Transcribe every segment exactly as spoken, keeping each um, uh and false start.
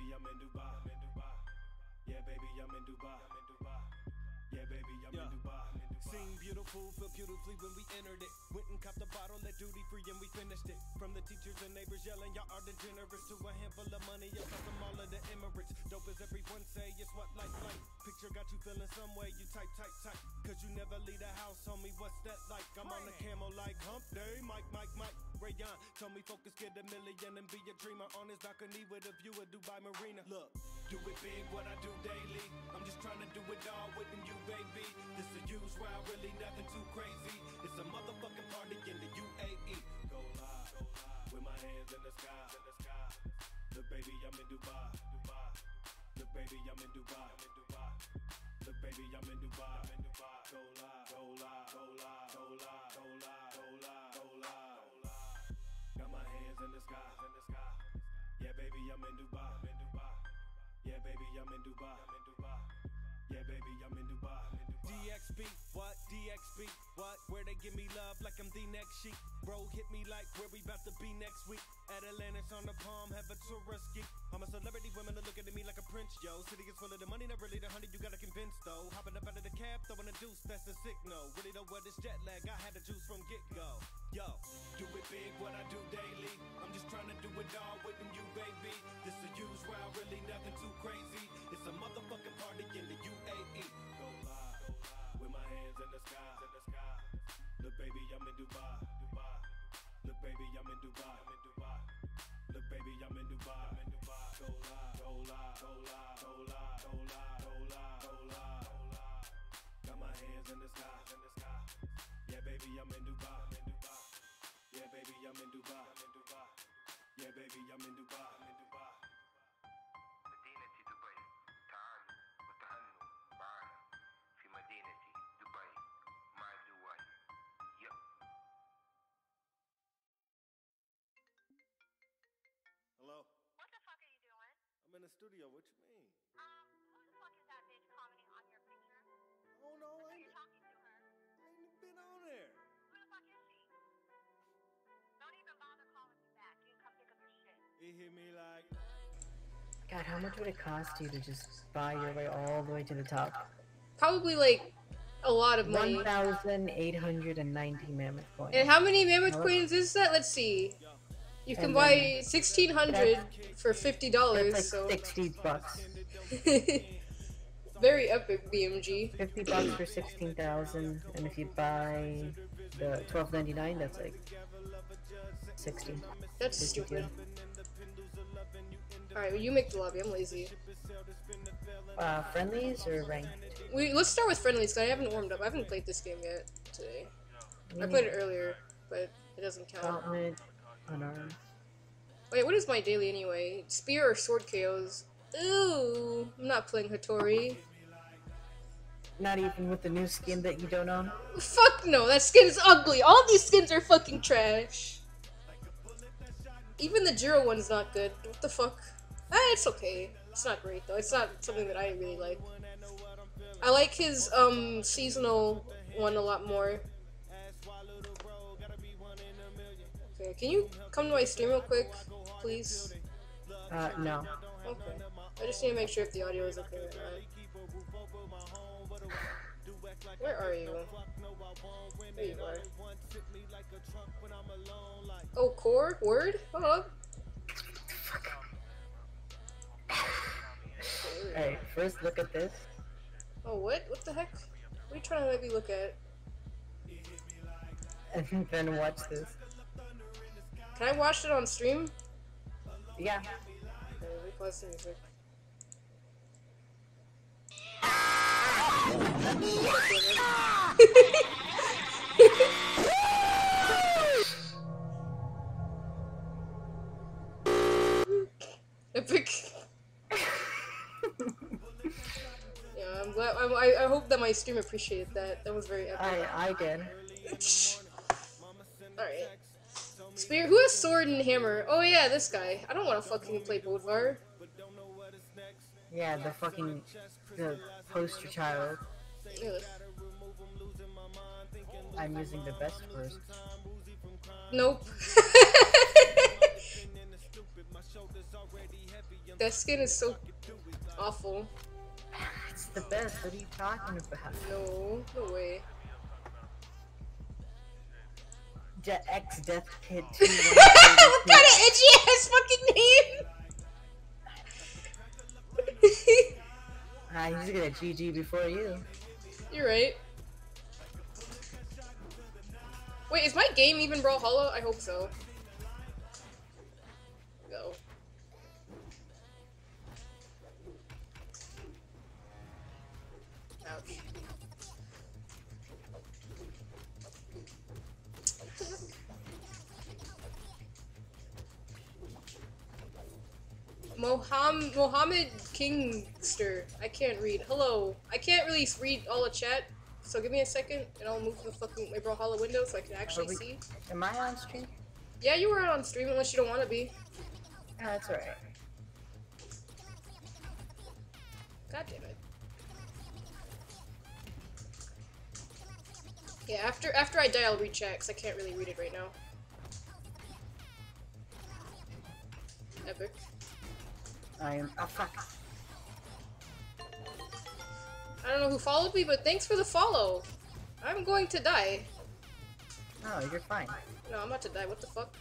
I'm in Dubai. I'm in Dubai. Yeah, baby, I'm in Dubai. I'm in Dubai. Yeah, baby, I'm yeah. in Dubai. I'm in Dubai. Sing beautiful, feel beautifully when we entered it. Went and copped a bottle at duty free and we finished it. From the teachers and neighbors yelling, y'all are degenerates, to a handful of money across from all of the Emirates. Dope as everyone say, it's what life like. Picture got you feeling some way, you type, type, type. Cause you never leave the house, homie, what's that like? I'm on the camel like hump day, Mike, Mike, Mike. Rayon told me focus, get a million and be a dreamer. On his balcony with a view of Dubai Marina. Look, do it big, what I do daily. I'm just trying to do it all within you, baby. This a use round, really nothing too crazy. It's a motherfucking party in the U A E. Go live, go live, with my hands in the sky, in the sky. Look, baby, I'm in Dubai, Dubai. Look, baby, I'm in Dubai, I'm in Dubai. Look, baby, I'm in Dubai, I'm in Dubai. Go live, go live, go live, go live, go live, go live, go live. Got my hands in the sky, in the sky. Yeah, baby, I'm in Dubai, I'm in Dubai. Yeah, baby, I'm in Dubai, I'm in Dubai. Yeah, baby, I'm in Dubai, I'm in Dubai. D X B, what? D X B, what? Where they give me love like I'm the next sheep. Bro, hit me like where we about to be next week. At Atlantis on the palm, have a tourist geek. I'm a celebrity, women are looking at me like a prince, yo. City is full of the money, not really the honey, you gotta convince though. Hopping up out of the cab, throwing a deuce, that's a signal. Really know what is jet lag, I had the juice from get-go. Yo, do it big, what I do daily. I'm just trying to do it all within you, baby. This a use round, really nothing too crazy. It's a motherfucking party in the U A E. Go live, go live, with my hands in the sky, in the sky. Look, baby, I'm in Dubai, Dubai. Look, baby, I'm in Dubai, I'm in Dubai. Look, baby, I'm in Dubai, I'm in Dubai. Go live, go live, go live, go live, go live, go live, go live, go live. Got my hands in the sky, in the sky. Yeah, baby, I'm in Dubai, I'm in Dubai. Yeah, baby, I'm in Dubai, I'm in Dubai. Yeah, baby, I'm in Dubai, I'm in Dubai. مدينة دبي تعالوا وتهنوا معنا في مدينة دبي مع اللواء. يب. Hello? What the fuck are you doing? I'm in the studio, what you mean? Um, who the fuck is that bitch commenting on your picture? Oh no, Looks I like ain't, you're talking to her. I ain't even been on there. Who the fuck is she? Don't even bother calling me back. You can come pick up your shit. It hit me like God, how much would it cost you to just buy your way all the way to the top? Probably like a lot of money. one thousand eight hundred ninety mammoth coins. And how many mammoth Nope. coins is that? Let's see. You can And buy then- sixteen hundred for fifty dollars, That's like so sixty bucks. very epic B M G. fifty bucks for sixteen thousand, and if you buy the twelve ninety-nine, that's like sixty. That's stupid. Alright, well, you make the lobby, I'm lazy. Uh, friendlies or ranked? We Let's start with friendlies, because I haven't warmed up. I haven't played this game yet today. I played it earlier, but it doesn't count. Gauntlet, unarmed. Wait, what is my daily anyway? Spear or sword K Os? Ooh, I'm not playing Hattori. Not even with the new skin that you don't own? Fuck no, that skin is ugly. All these skins are fucking trash. Even the Jiro one's not good. What the fuck? Ah, it's okay. It's not great though. It's not something that I really like. I like his um seasonal one a lot more. Okay, can you come to my stream real quick, please? Uh, no. Okay. I just need to make sure if the audio is okay or not. Where are you? There you are. Oh, core? Word? Hold up. Alright, first look at this. Oh, what? What the heck? What are you trying to let me look at? And then watch this. Can I watch it on stream? Yeah. Okay, let me pause the music. Epic. Yeah, I'm glad. I, I I hope that my stream appreciated that. That was very epic. I, I did. Alright. Spear. Who has sword and hammer? Oh yeah, this guy. I don't want to fucking play Bodvar. Yeah, the fucking, the poster child. Ugh. I'm using the best first. Nope. That skin is so awful. It's the best. What are you talking about? No, no way. Jet X Death Kid two. What kind of itchy ass fucking name? Ah, he's gonna G G before you. You're right. Wait, is my game even Brawlhalla? I hope so. Go. Ouch. Moham Mohammed Kingster. I can't read. Hello. I can't really read all the chat, so give me a second and I'll move the fucking my Brawlhalla window so I can actually we, see. Am I on stream? Yeah, you were on stream unless you don't want to be. Ah, that's alright. God damn it. Yeah, after after I die, I'll read chat, 'cause I can't really read it right now. Epic. I am. Oh, fuck. I don't know who followed me, but thanks for the follow. I'm going to die. No, you're fine. No, I'm about to die. What the fuck?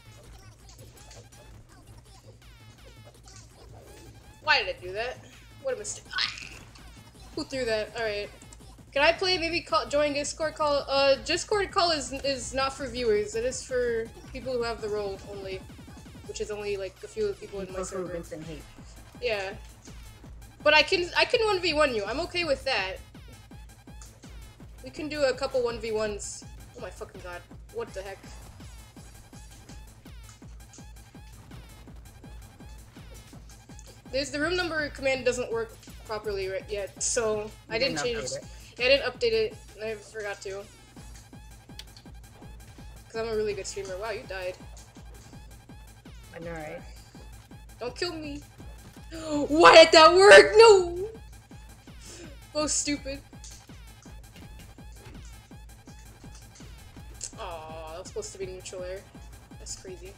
Why did I do that? What a mistake. Who threw that? Alright. Can I play, maybe call, join Discord call? Uh, Discord call is, is not for viewers. It is for people who have the role only. Which is only like a few people in my People who server. instant hate. Yeah. But I can I can one v one you. I'm okay with that. We can do a couple one v ones. Oh my fucking god. What the heck? There's the room number command doesn't work properly right yet, so You I didn't, change update it. it. Yeah, I didn't update it, and I forgot to. Cause I'm a really good streamer. Wow, you died. I know, right? Don't kill me. Why did that work? No! Oh, stupid. Aw, that was supposed to be neutral air. That's crazy.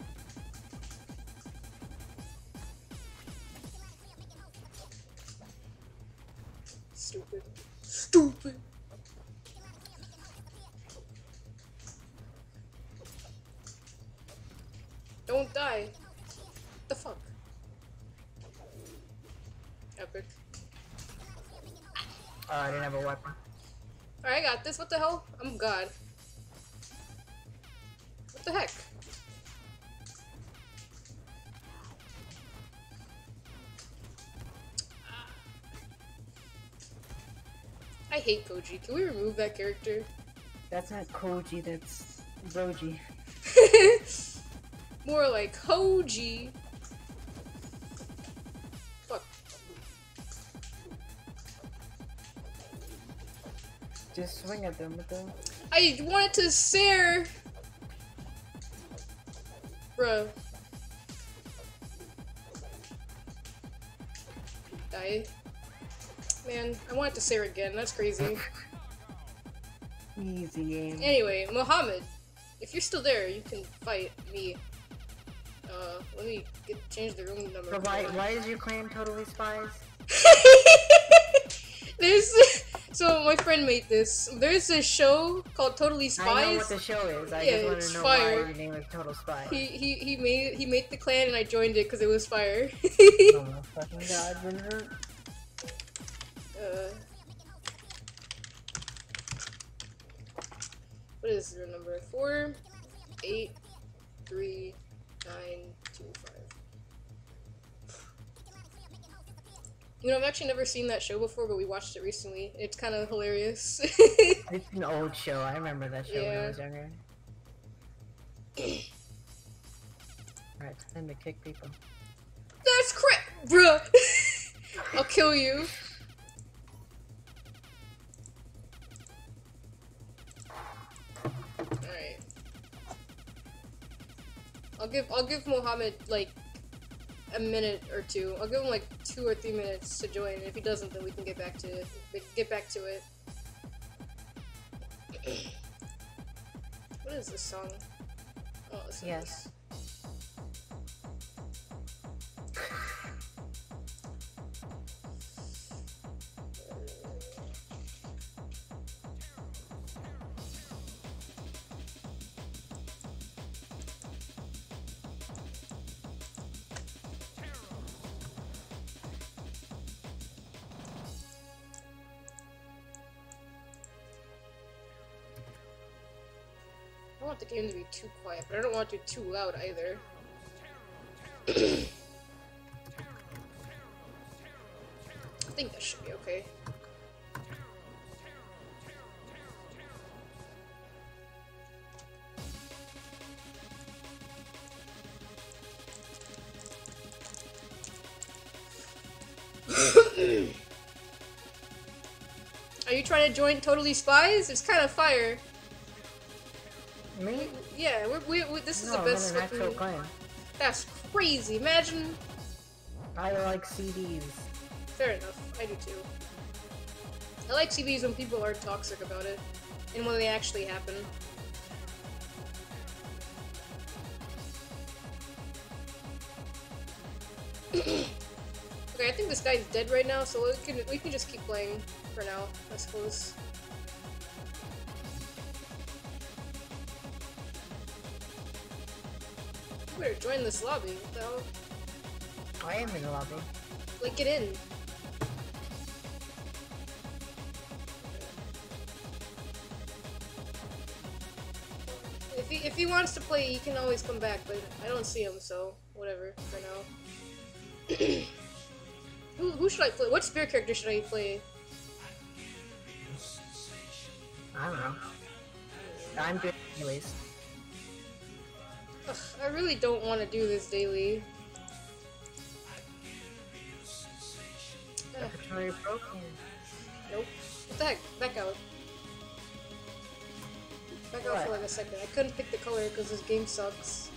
Stupid. Stupid! Don't die. The fuck? Epic. Oh, I didn't have a weapon. Alright, I got this. What the hell? I'm God. What the heck? I hate Koji. Can we remove that character? That's not Koji, that's Roji. More like Koji. Fuck. Just swing at them with them. I wanted to stare. Bruh. Die. Man, I wanted to stare again. That's crazy. Easy game. Anyway, Mohammed, if you're still there, you can fight me. Uh, let me get, change the room number. But why, why is your clan totally spies? There's so my friend made this. There's a show called Totally Spies. I know what the show is. I Yeah, just want it's to know fire. why your name is Total Spy. He he he made he made the clan and I joined it because it was fire. Oh my fucking god, didn't hurt. uh, what is your number? Four, eight, three, nine, two, five. You know, I've actually never seen that show before, but we watched it recently. It's kind of hilarious. It's an old show. I remember that show when Yeah. I was younger. Alright, it's time to kick people. That's crap, bruh. I'll kill you. Alright. I'll give I'll give Mohammed like a minute or two. I'll give him like two or three minutes to join. If he doesn't, then we can get back to get back to it. What is this song? Oh, this Yes. is don't want the game to be too quiet, but I don't want it too loud either. I think that should be okay. Are you trying to join Totally Spies? It's kind of fire. Me? Yeah, we're, we, we, this is No, the best I'm an actual looking- clan. That's crazy. Imagine. I like C Ds. Fair enough. I do too. I like C Ds when people are toxic about it, and when they actually happen. Okay, I think this guy's dead right now, so we can we can just keep playing for now, I suppose. You better join this lobby. What the hell? I am in the lobby. Like, get in. If he if he wants to play, he can always come back, but I don't see him, so whatever for now. who who should I play? What spirit character should I play? I don't know. I'm doing it anyways. Ugh, I really don't want to do this daily. Ugh, Controller broken. nope. What the heck? Back out. Back out What? for like a second. I couldn't pick the color because this game sucks.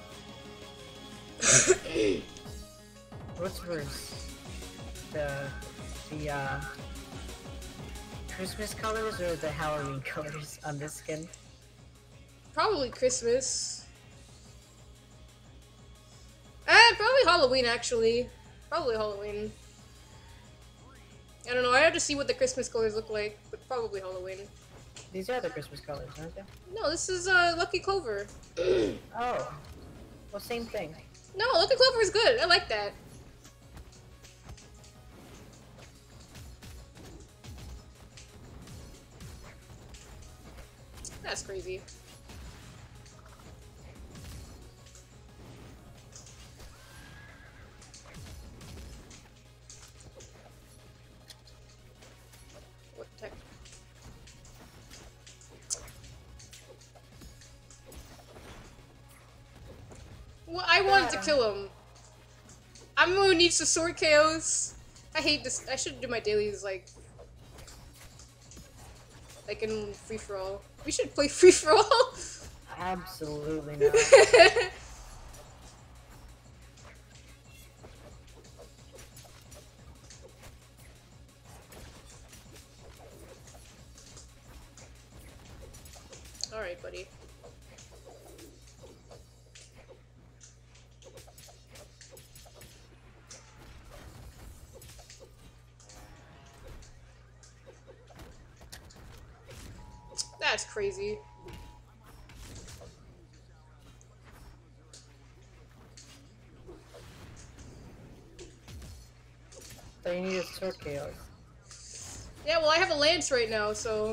What's worse? The the uh Christmas colors or the Halloween colors on this skin? Probably Christmas. Eh, probably Halloween, actually. Probably Halloween. I don't know, I have to see what the Christmas colors look like, but probably Halloween. These are the Christmas colors, aren't they? No, this is uh, Lucky Clover. Oh. Well, same thing. No, Lucky Clover is good. I like that. That's crazy. What the heck? Well, I wanted to kill him. I'm the one who needs the sword K Os. I hate this. I should do my dailies like, like in free for all. We should play free for all. Absolutely not. All right, buddy. That's crazy. So you need a sword K Os. Yeah, well, I have a lance right now, so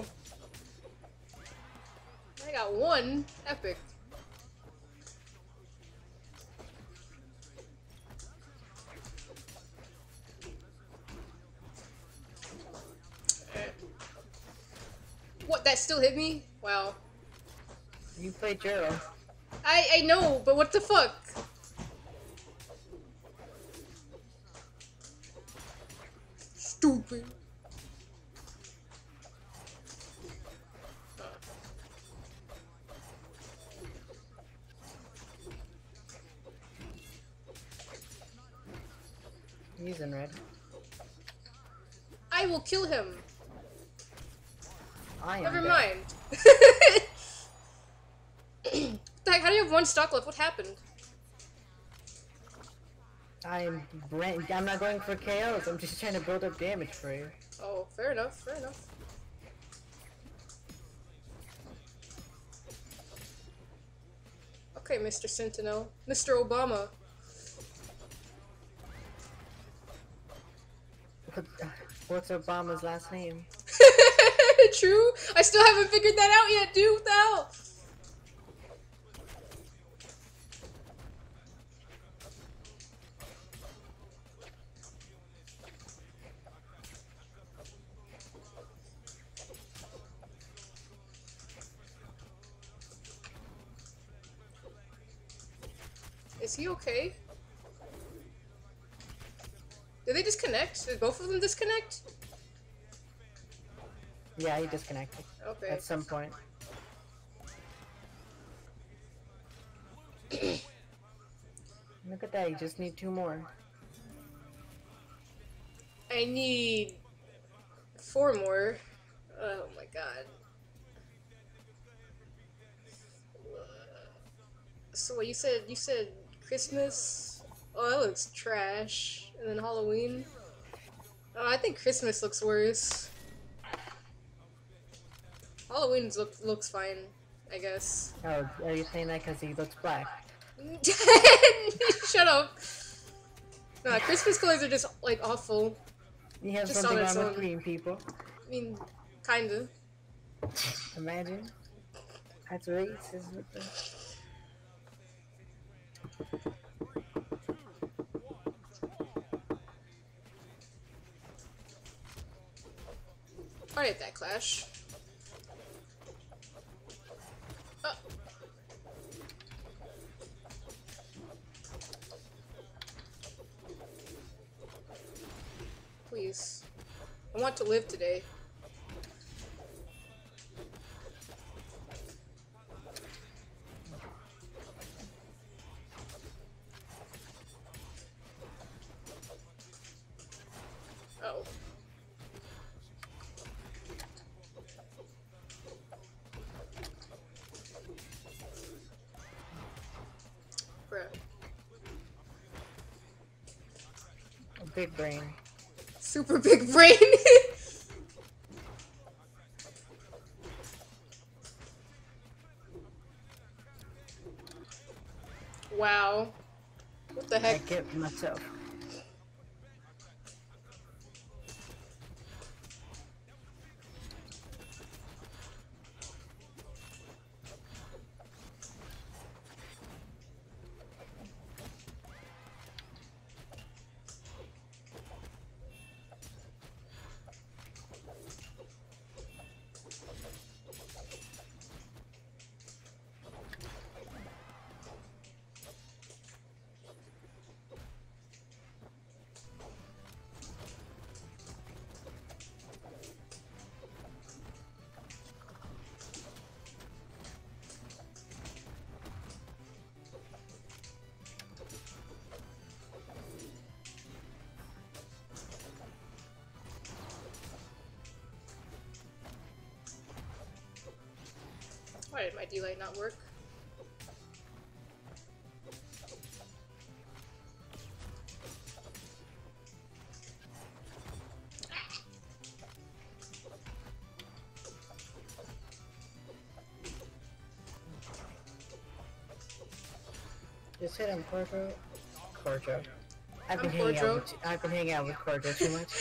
I got one. Epic. Alright. What? That still hit me? Wow. You play Juro. I I know, but what the fuck? Stupid. He's in red. I will kill him. I am Never dead. mind. What the heck? How do you have one stock left? What happened? I'm brand I'm not going for K Os. I'm just trying to build up damage for you. Oh, fair enough. Fair enough. Okay, Mister Sentinel. Mister Obama. What, what's Obama's last name? True. I still haven't figured that out yet, dude. What the hell? Is he okay? Did they disconnect? Did both of them disconnect? Yeah, he disconnected Okay. at some point. Look at that, you just need two more. I need four more. Oh my god. So what you said? You said Christmas? Oh, that looks trash. And then Halloween? Oh, I think Christmas looks worse. Halloween look, looks fine, I guess. Oh, are you saying that because he looks black? Shut up. Nah, Christmas colors are just, like, awful. You have Just something on its wrong with own. green people. I mean, kinda. Imagine. That's racist. What the- Alright, that clash. Oh. Please. I want to live today. Oh. Bruh. A big brain. Super big brain. Wow. What the I heck? get myself. Why did my D-light not work? Just hit him, Corjo. Corjo. I've been I'm hanging Corjo. out with I've been hanging out with Corjo too much.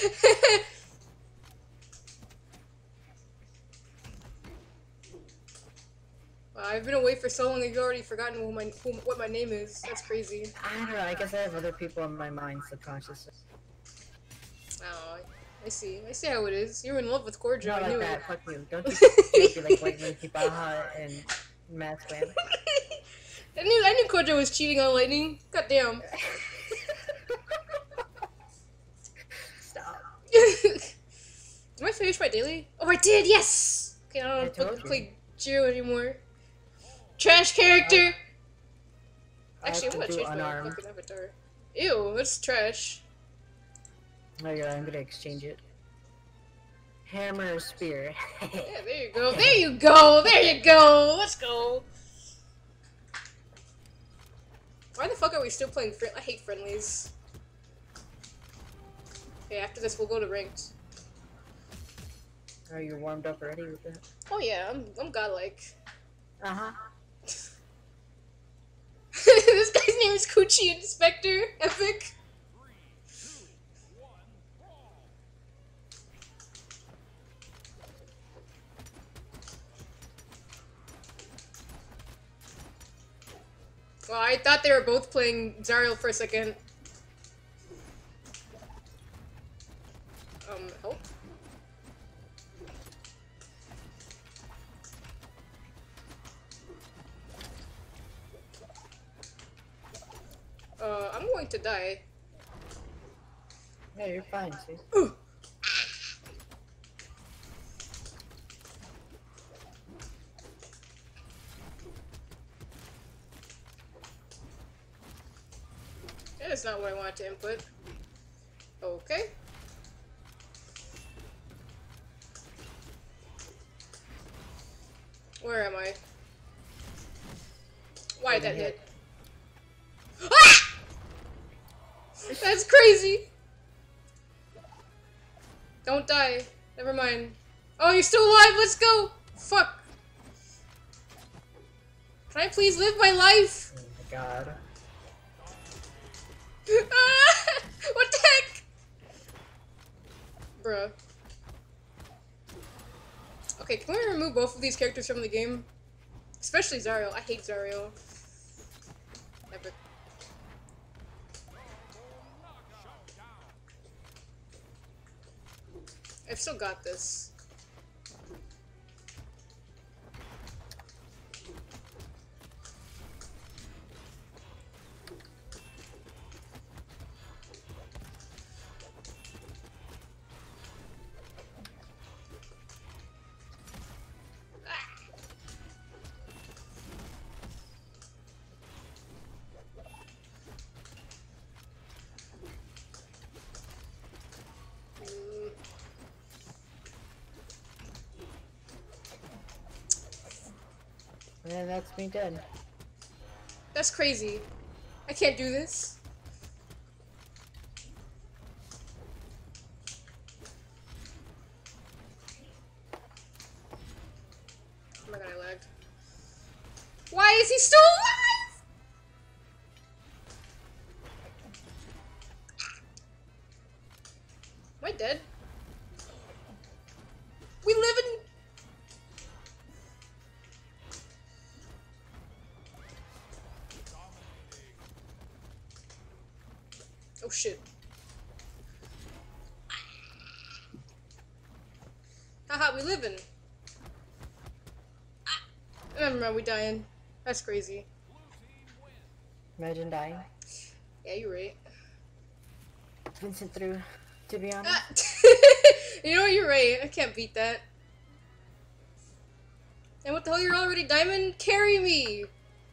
Wow, I've been away for so long you've already forgotten who my, who, what my name is. That's crazy. I don't know, I guess I have other people in my mind subconsciously. Oh, I see. I see how it is. You're in love with Corjo. Not I knew like it. that, fuck you. Don't you be like White Monkey Baja and Mask Man. I knew I knew Corjo was cheating on Lightning. God damn. Stop. Am I finished my daily? Oh, I did. Yes. Okay, I I don't told fucking you. play Jiro anymore. Trash character. I have Actually, I'm to gonna do change my unarmed. fucking avatar. Ew, that's trash. Oh yeah, I'm gonna exchange it. Hammer or spear. Yeah, there you go. There you go. There you go. Let's go. Why the fuck are we still playing fri- I hate friendlies. Okay, after this we'll go to ranked. Are you warmed up already with that? Oh yeah, I'm I'm godlike. Uh huh. This guy's name is Coochie Inspector. Epic. Well, I thought they were both playing Zariel for a second. Um, help? going to die. Yeah, you're fine, see? Ooh. That is not what I wanted to input. Okay. Where am I? Why that hit? Ah! That's crazy! Don't die. Never mind. Oh, you're still alive! Let's go! Fuck. Can I please live my life? Oh my god. Ah! What the heck? Bruh. Okay, can we remove both of these characters from the game? Especially Zariel. I hate Zariel. Epic. I've still got this. And that's me dead. That's crazy. I can't do this. Oh my god, I lagged. Why is he still alive? Am I dead? We live in... Oh shit. Haha, we living. Ah. Never mind, we dying. That's crazy. Imagine dying. Yeah, you're right. Vincent through, to be honest. Ah. You know what, you're right. I can't beat that. And what the hell, you're already diamond? Carry me!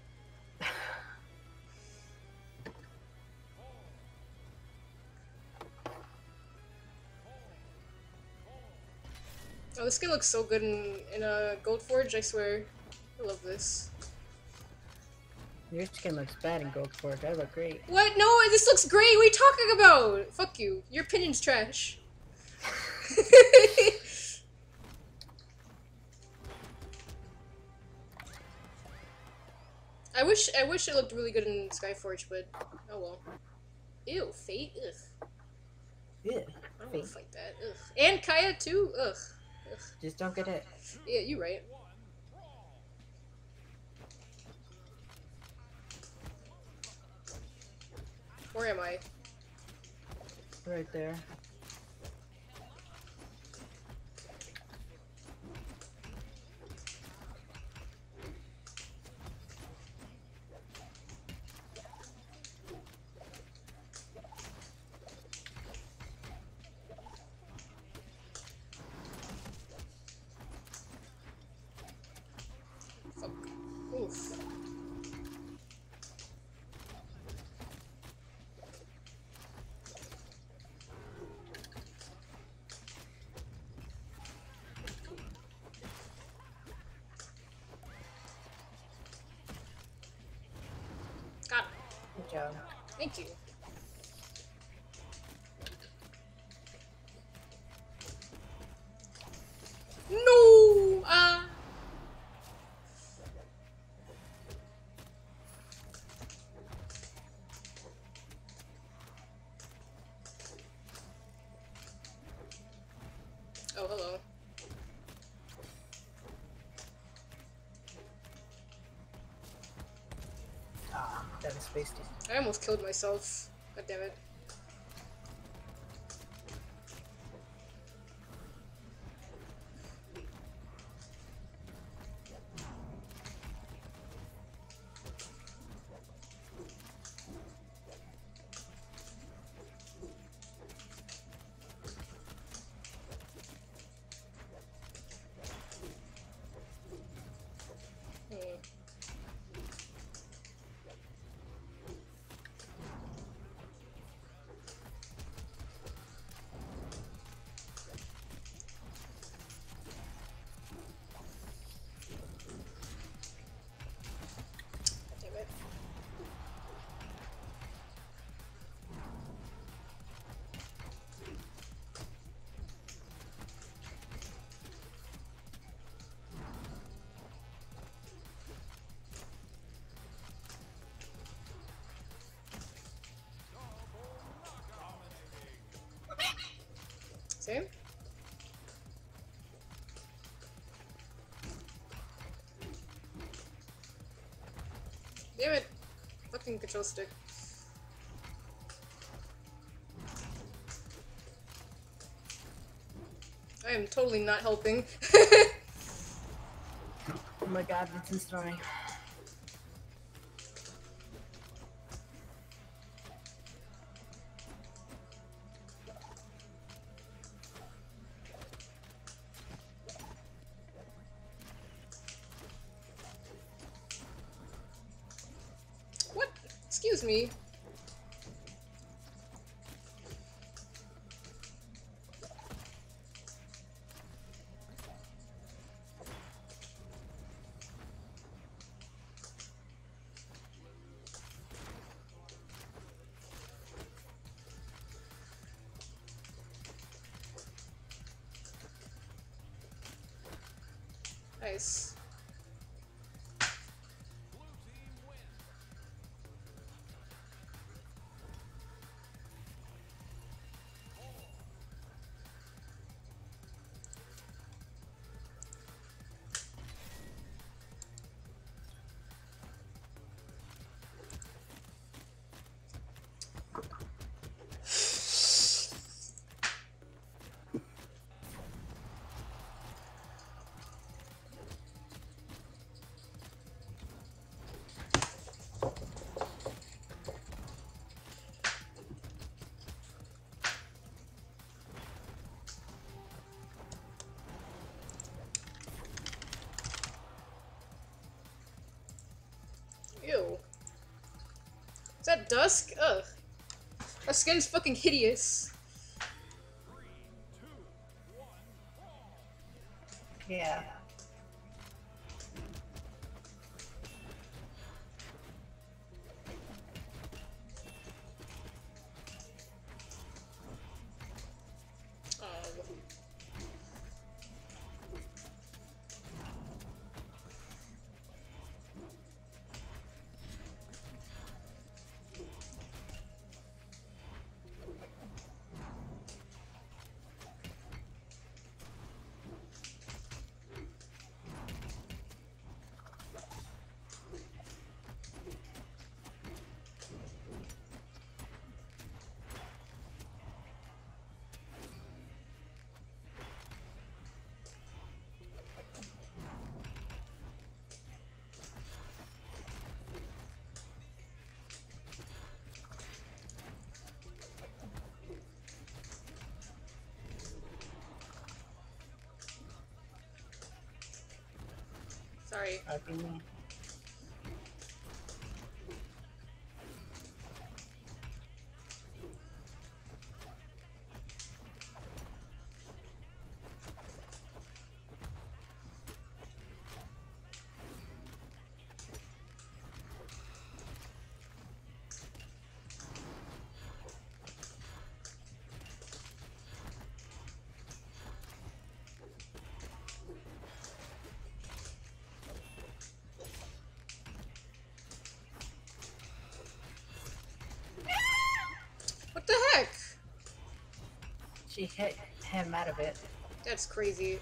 Oh, this skin looks so good in, in a Gold Forge, I swear. I love this. Your skin looks bad in Gold Forge. I look great. What? No, this looks great! What are you talking about? Fuck you. Your opinion's trash. I wish I wish it looked really good in Skyforge, but oh well. Ew, Fate? Ugh. Yeah. I don't want to fight that. Ugh. And Kaya too? Ugh. Ugh. Just don't get hit. Yeah, you're right. Where am I? Right there. Fuck. Oof. Got him. Good job. Thank you. No! Ah! Oh, hello. Ah, that is spaced. I almost killed myself. God damn it. Damn it. Fucking control stick. I am totally not helping. Oh my god, it's destroying. What? Excuse me. Nice. Ew. Is that Dusk? Ugh. That skin's fucking hideous. Yeah. Oh. Sorry. Fucking me. What the heck? She hit him out of it. That's crazy.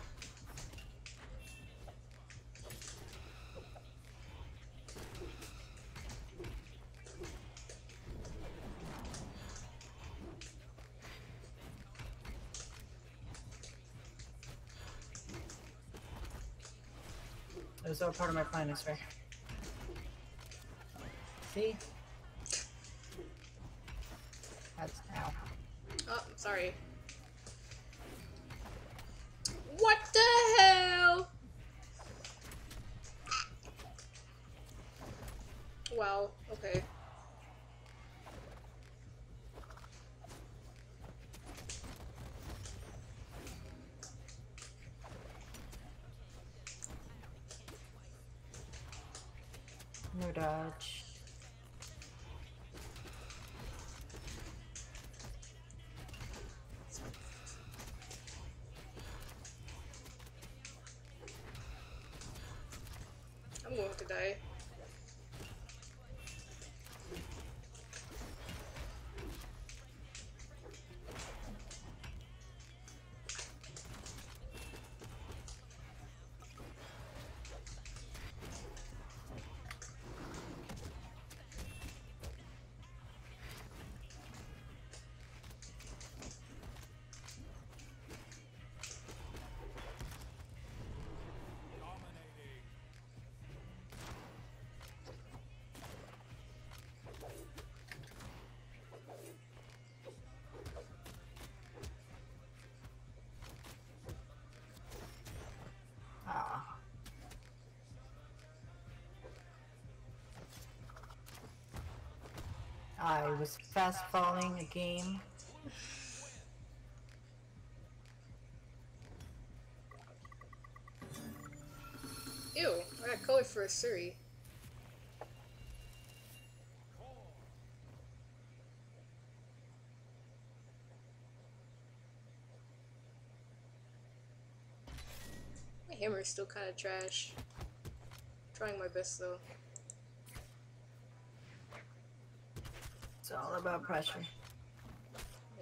It was all part of my plan, I swear. See? That's ow. Oh, sorry. What the hell? Wow, okay. No dodge. I'm going to die. I was fast falling a game. Ew, I got color for a Suri. My hammer is still kind of trash. Trying my best though. It's all about pressure. Yeah.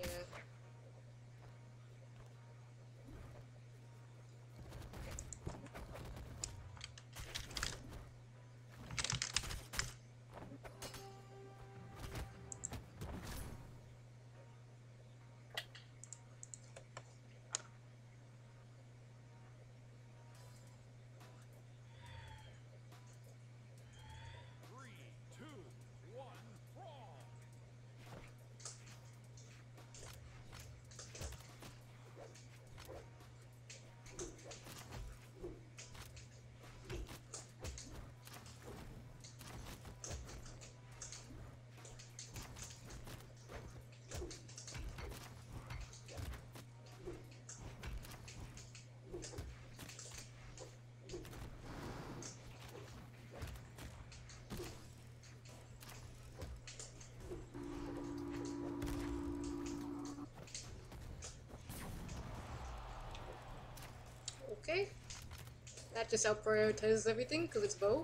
Okay. That just out prioritizes everything because it's bow.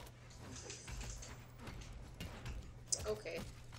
Okay.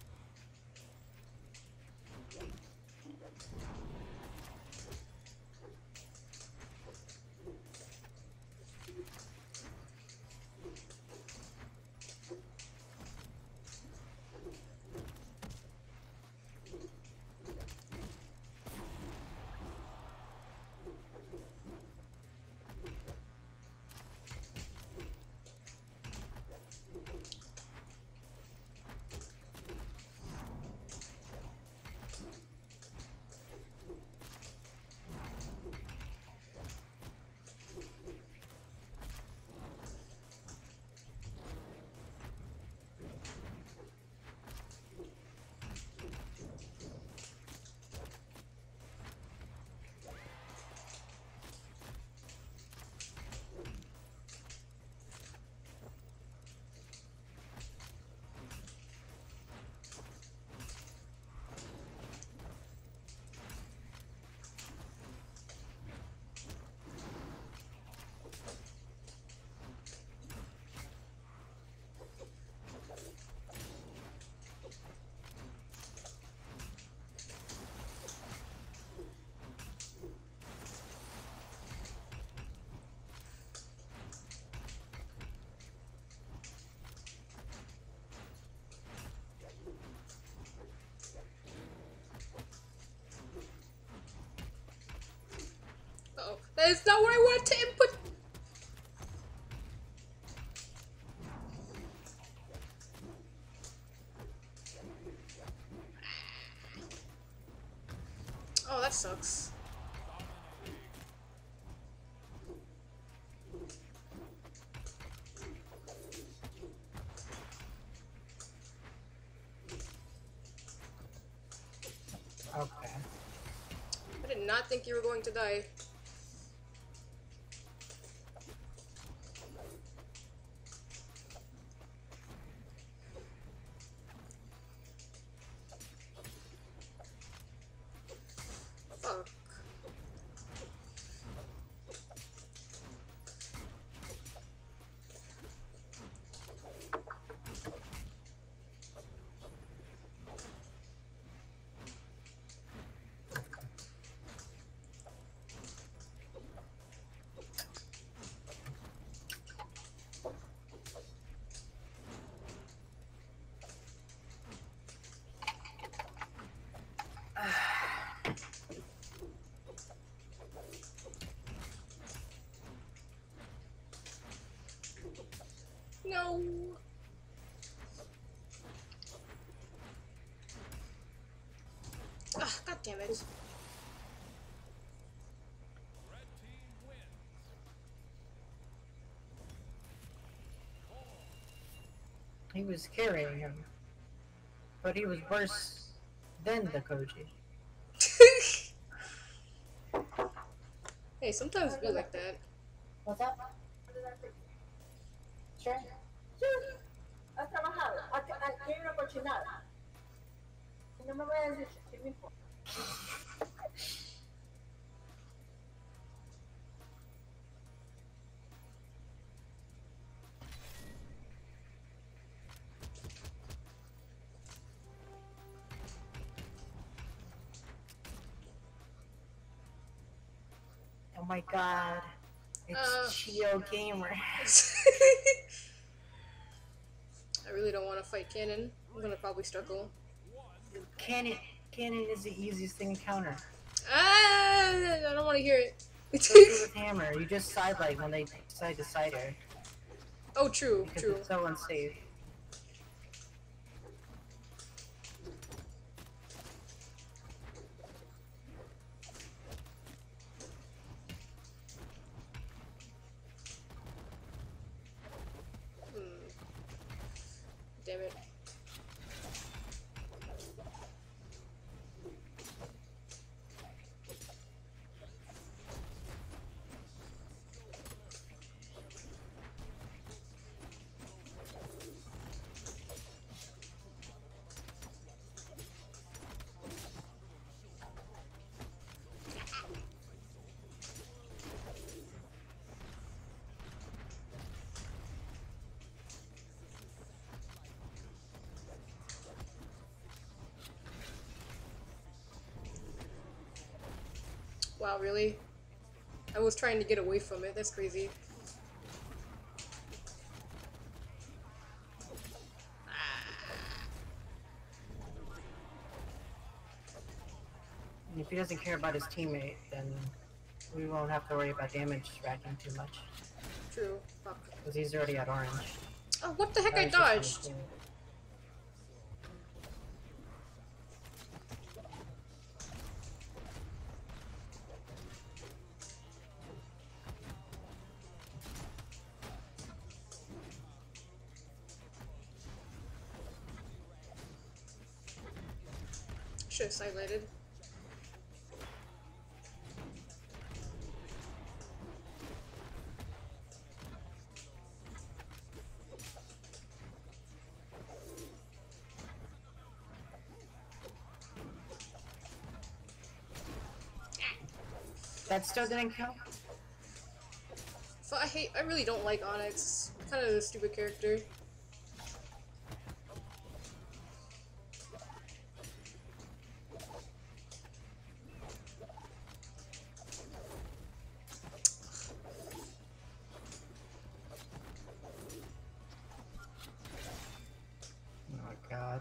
Uh-oh. That is not what I wanted to input! Oh, that sucks. Okay. I did not think you were going to die. Fuck. No. Ah, god damn it. He was carrying him. But he was worse than the Koji. Hey, sometimes we like that. What's up? Sure. Sure. Has trabajado. Aquí hay una cochinada. No me voy a decir, ¿qué me importa? Oh my god. It's Uh. Chio Gamer. I really don't want to fight Cannon. I'm gonna probably struggle. Cannon, Cannon is the easiest thing to counter. Ah, I don't want to hear it. So do with Hammer. You just side light when they decide to side air. Oh, true, Because true. it's so unsafe. Hmm. Damn it. Wow, really? I was trying to get away from it. That's crazy. And if he doesn't care about his teammate, then we won't have to worry about damage racking too much. True. Fuck. Because he's already at orange. Oh, what the heck? I Orange is gonna dodged. kill. Should have sidelighted. That still didn't count? So I hate. I really don't like Onyx. Kind of a stupid character. Oh my god.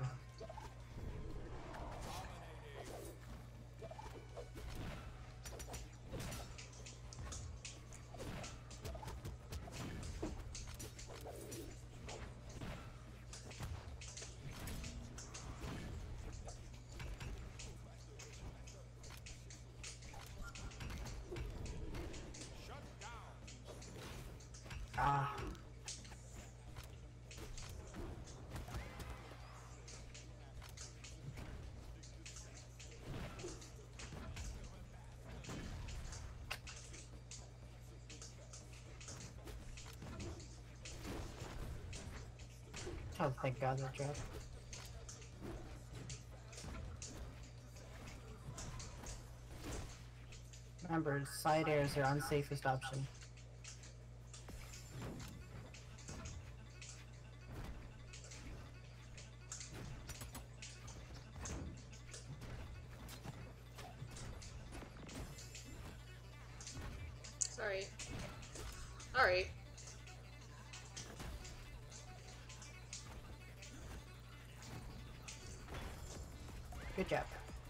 Ah. Oh, thank god that dropped. Remember, side airs are unsafest option. Sorry. Alright. Good job.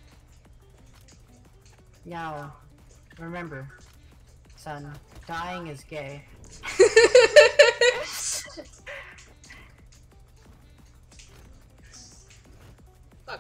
Now, remember, son, dying is gay. Fuck.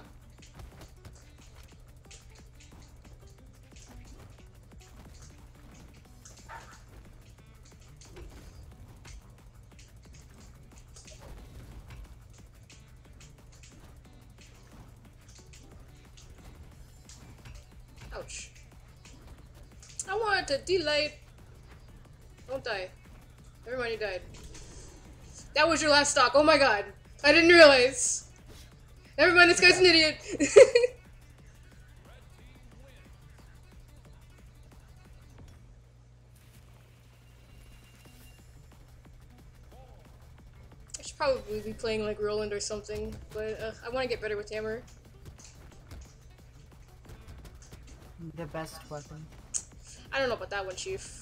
Ouch. I wanted to delight. Don't die. Never mind, you died. That was your last stock. Oh my god. I didn't realize. Never mind, this guy's an idiot. I should probably be playing like Roland or something, but uh, I want to get better with Hammer. The best weapon. I don't know about that one, Chief.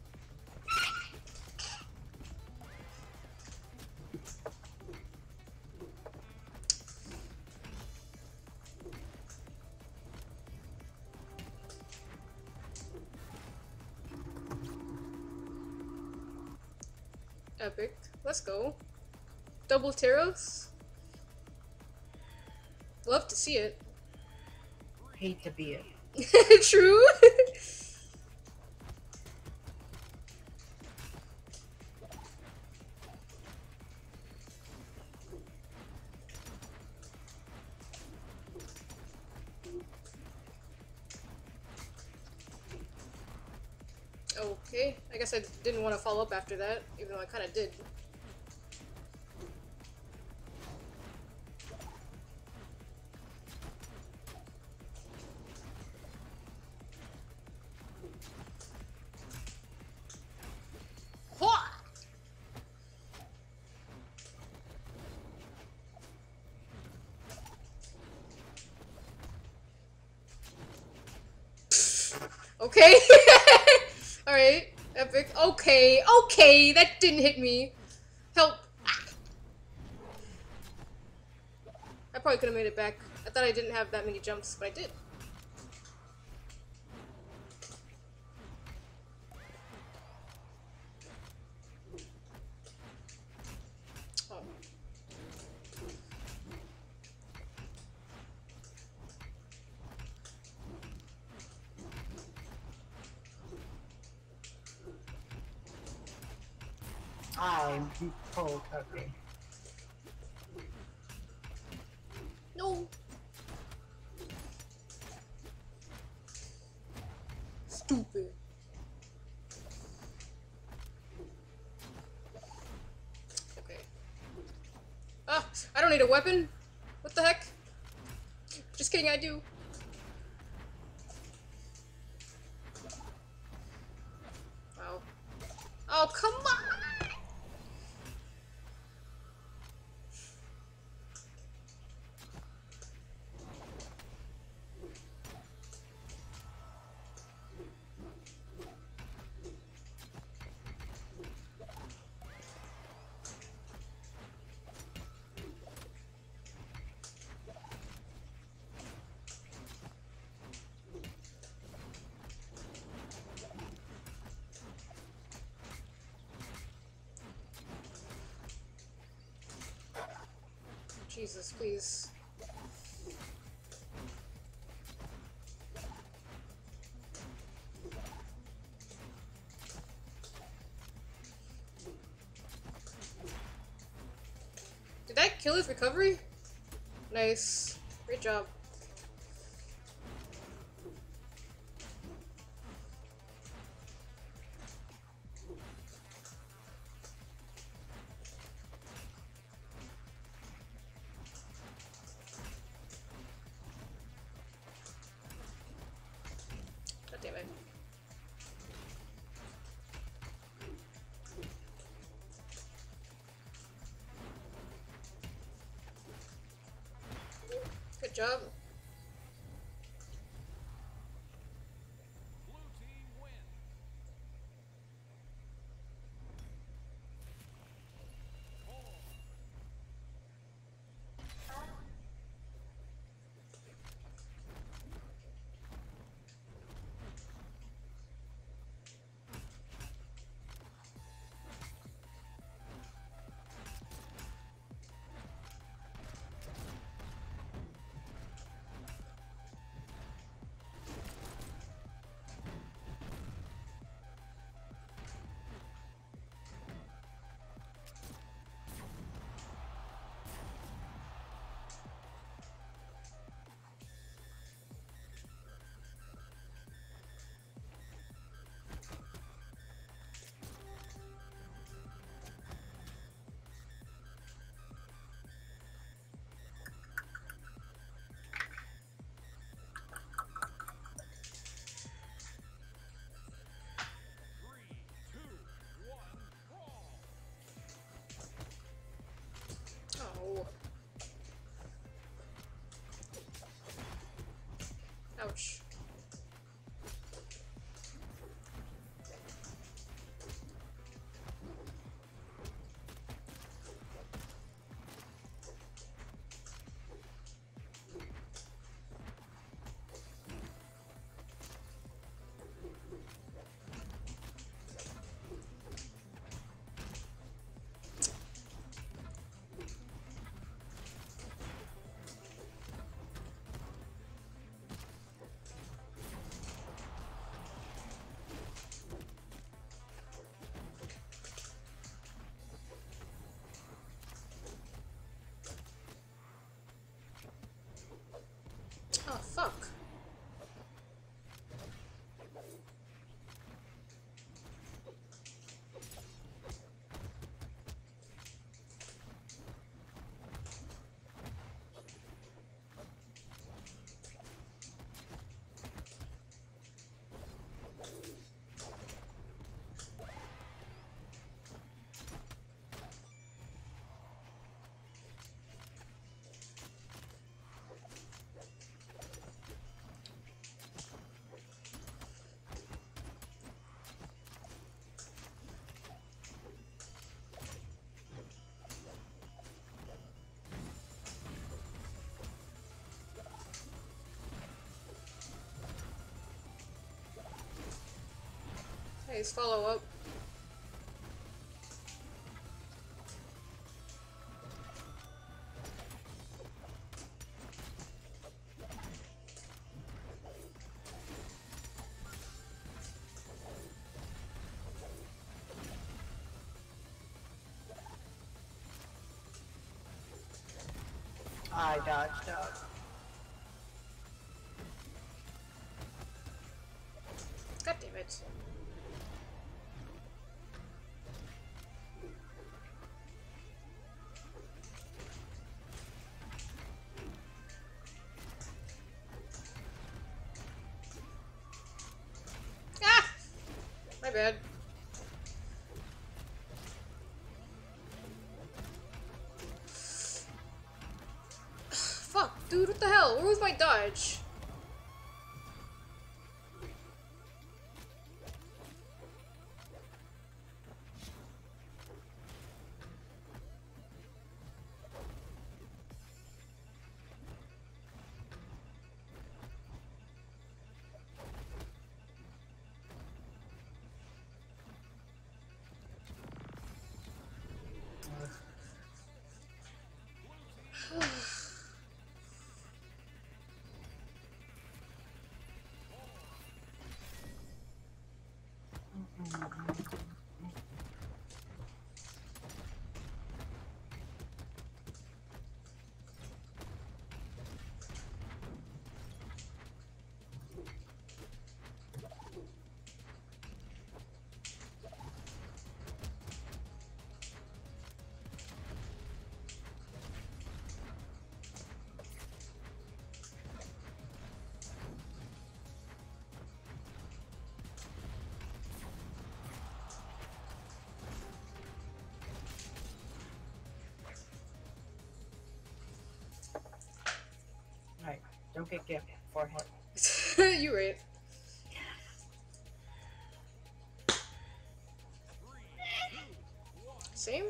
Epic. Let's go. Double Teros? Love to see it. Hate to be it. True. Okay, I guess I didn't want to follow up after that, even though I kind of did. Hwah! Okay. Alright, epic. Okay, okay, that didn't hit me. Help. I probably could have made it back. I thought I didn't have that many jumps, but I did. Oh. I'm full cooking. No. Stupid. Okay. Ah, I don't need a weapon. What the heck? Just kidding, I do. Wow. Oh, come on! Jesus, please. Did that kill his recovery? Nice. Great job. God damn it. Good job. Nice follow up. I dodged out. God damn it. Ah! My bad. Fuck, dude, what the hell? Where was my dodge? Right. Don't get gift. Forehead. You right. Same?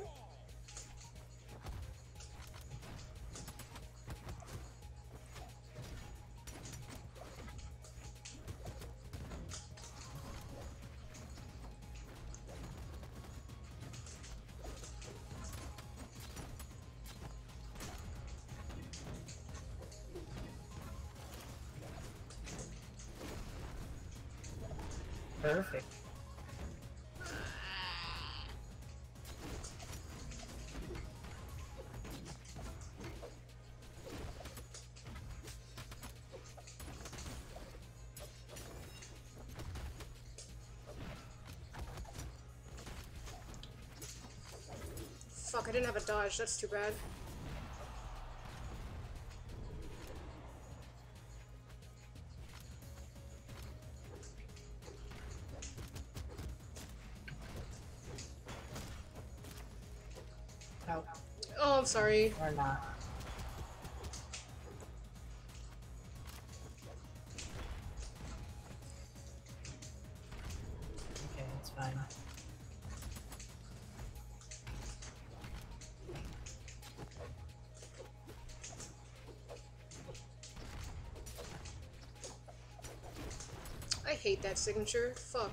Perfect. Fuck, I didn't have a dodge. That's too bad. No. Oh, I'm sorry. Or not. Okay, it's fine. I hate that signature. Fuck.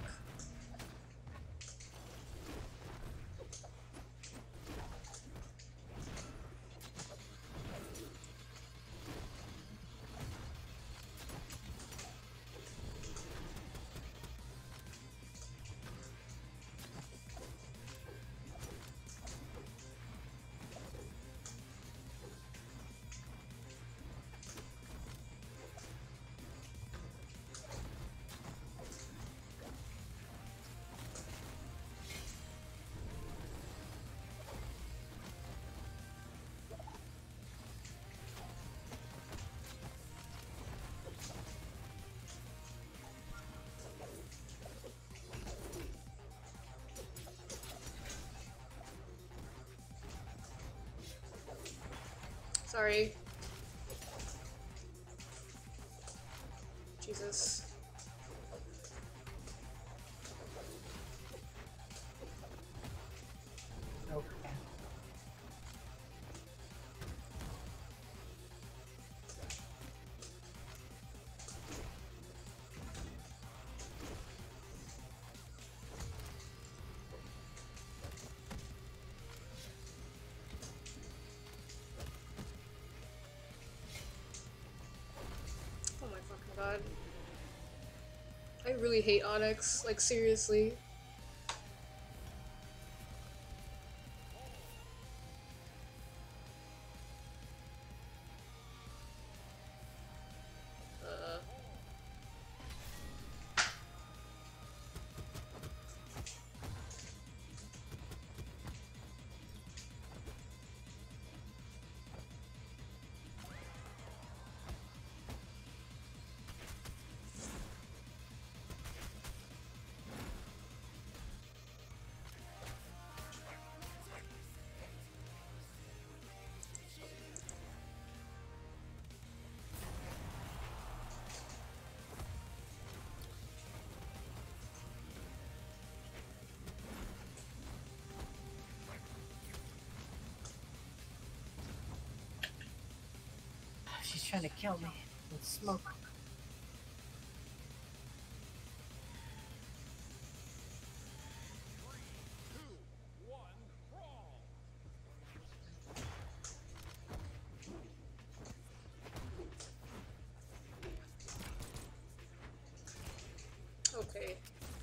Sorry. Jesus. Okay. god. I really hate Onyx, like seriously. Uh. She's trying to kill me with smoke. Okay.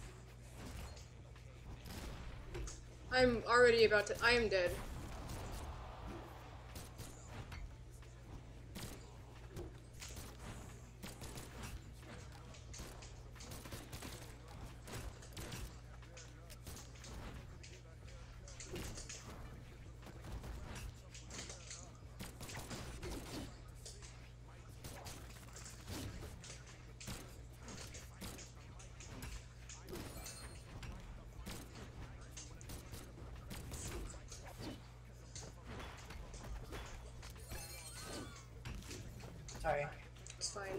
I'm already about to- I am dead. Sorry. It's fine.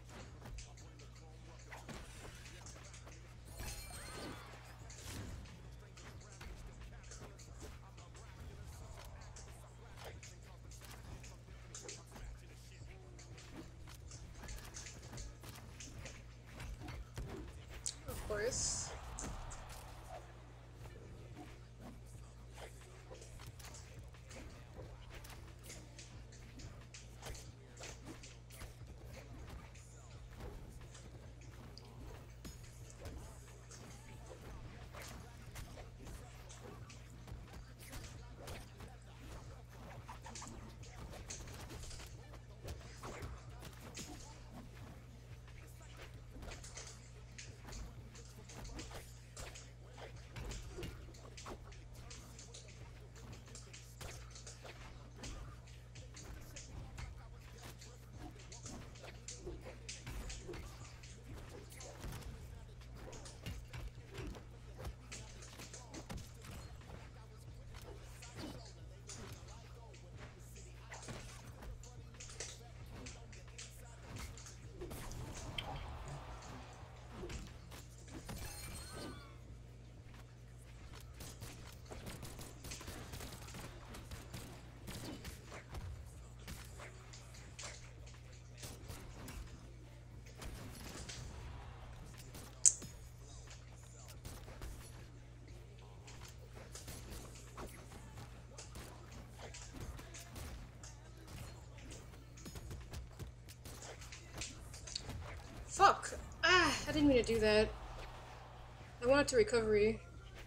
Of course. Fuck! Ah! I didn't mean to do that. I wanted to recovery.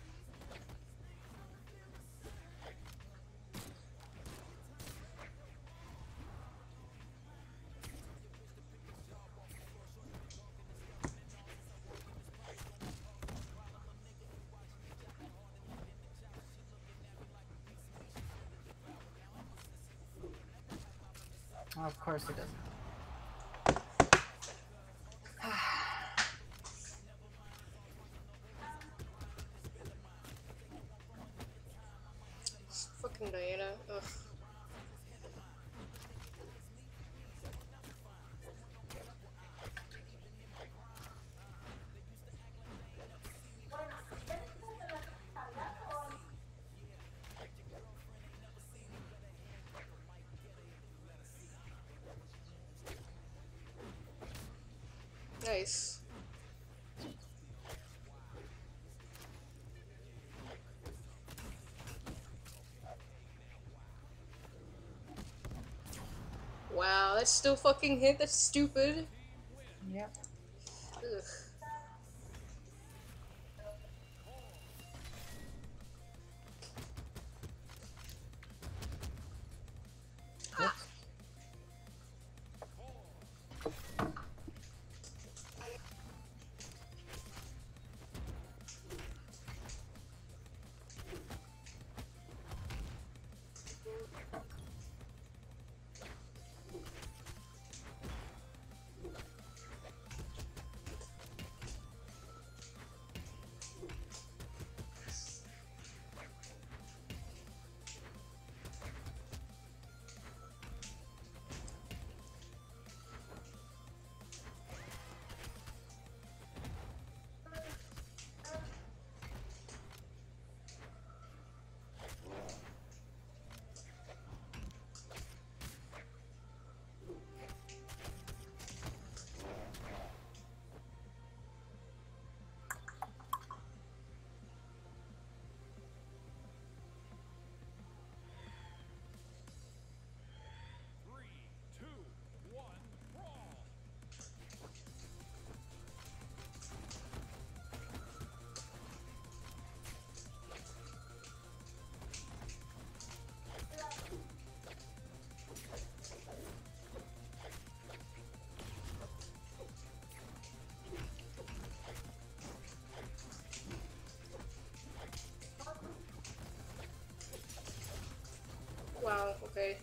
Oh, of course it doesn't. Fucking Diana. Ugh. Nice. Wow, that's still fucking hit? That's stupid. Yep. Ugh. Whoops. Wow, okay.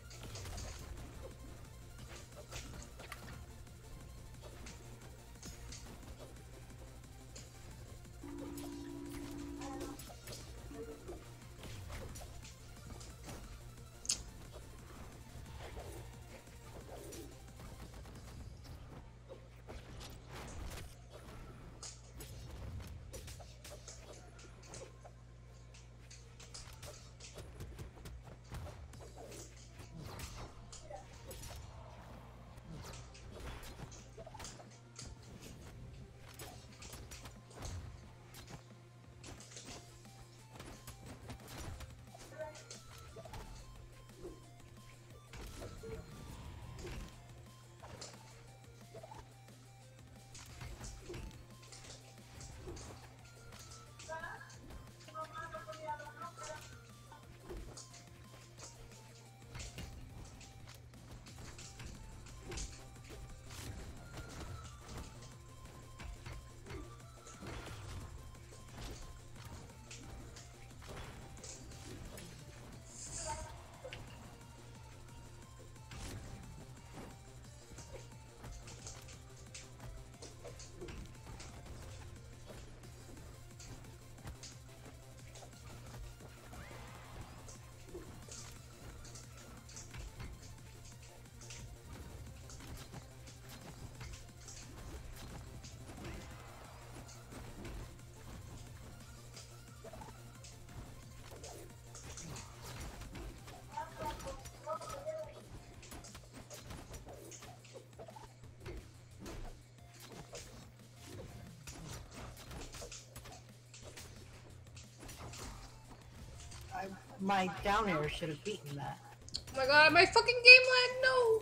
I, my down air should have beaten that. Oh my god, my fucking game lag, no!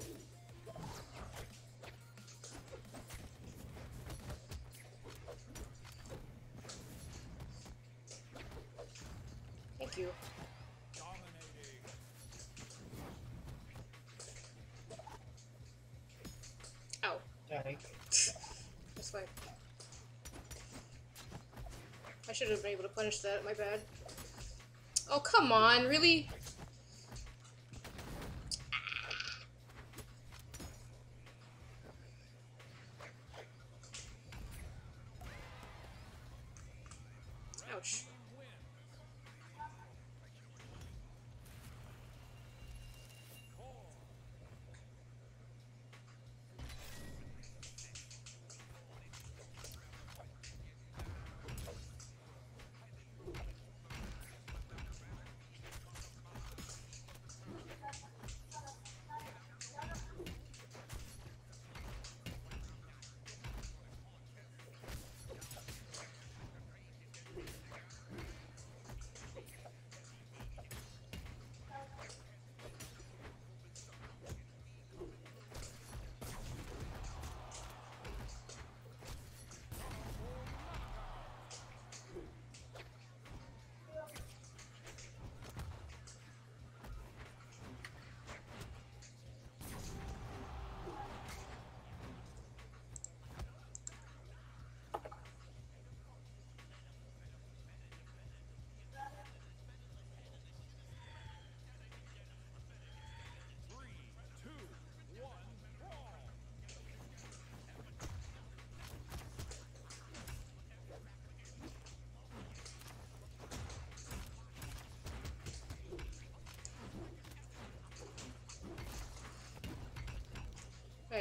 Thank you. Ow. Sorry. That's fine. I should have been able to punish that, my bad. Oh, come on, really? Ouch.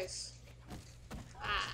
nice. Ah.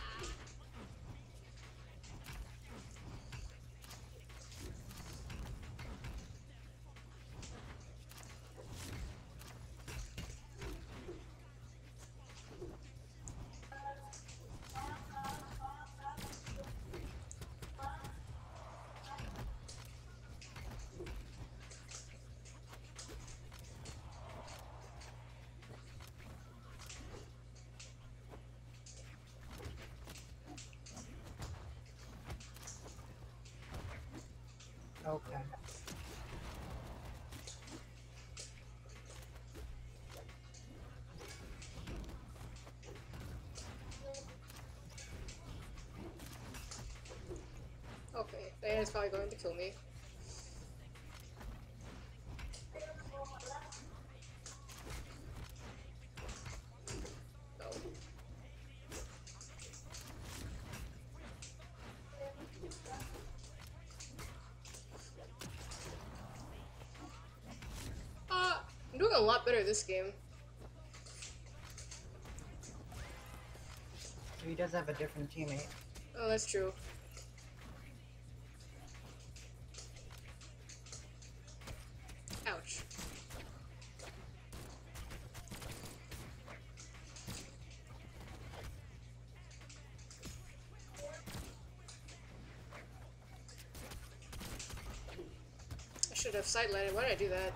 Okay. Okay, Diana's probably going to kill me. No. Uh, I'm doing a lot better this game. He does have a different teammate. Oh, that's true. Ouch. I should have sidelined. Why did I do that?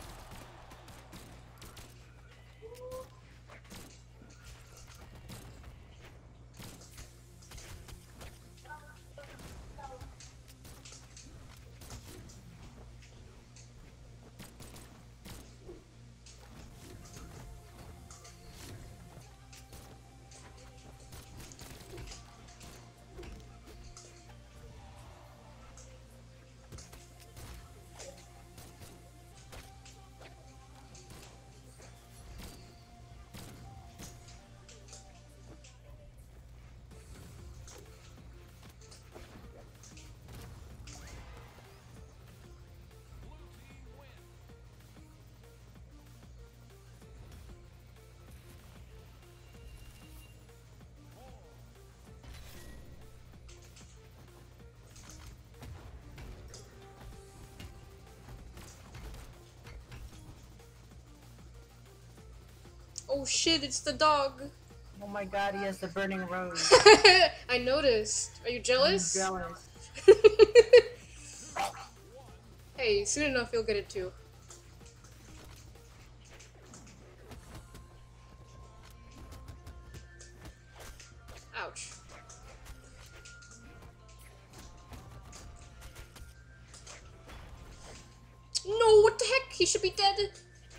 Oh shit, it's the dog. Oh my god, he has the burning rose. I noticed. Are you jealous? I'm jealous. Hey, soon enough you'll get it too. Ouch. No, what the heck? He should be dead.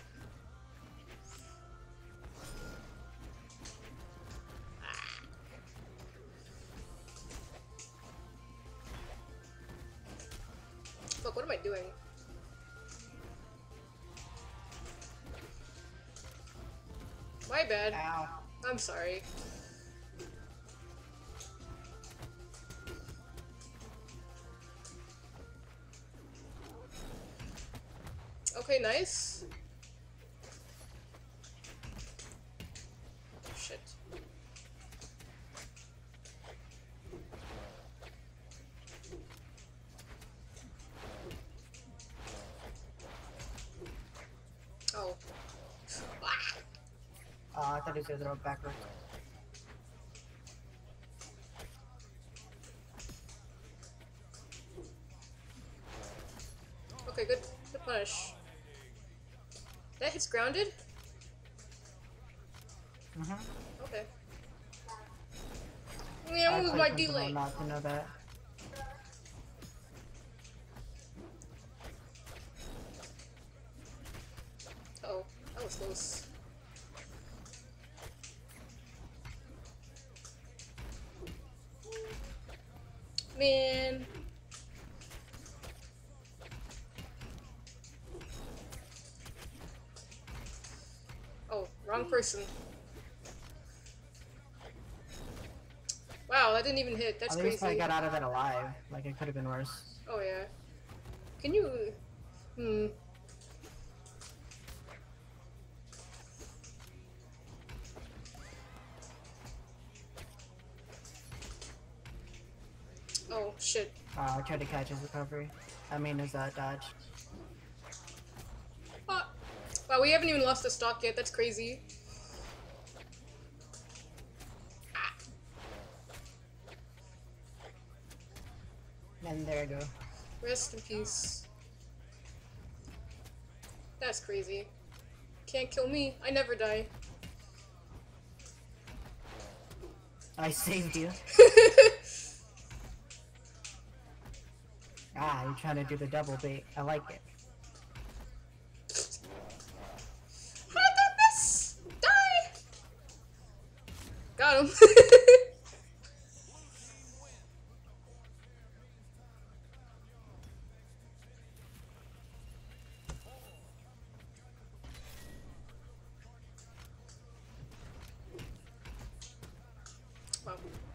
Fuck, what am I doing? My bad. Ow. I'm sorry. Okay, nice. Shit. Oh. Ah. Oh, I thought he was gonna throw it backwards. Okay, good. Good punish. That hits grounded? Mm-hmm. Okay. Yeah, move my delay. Not to know that. Oh, that was close. Man. Oh, wrong person. Wow, that didn't even hit. That's At least I crazy. got out of it alive. Like, it could have been worse. Oh yeah. Can you? Hmm. Oh shit. Uh, I tried to catch his recovery. I mean his uh, dodge. Oh. Wow, we haven't even lost the stock yet. That's crazy. And there I go. Rest in peace. That's crazy. Can't kill me. I never die. I saved you. Ah, you're trying to do the double bait. I like it. How did that miss? Die! Got him. Wow.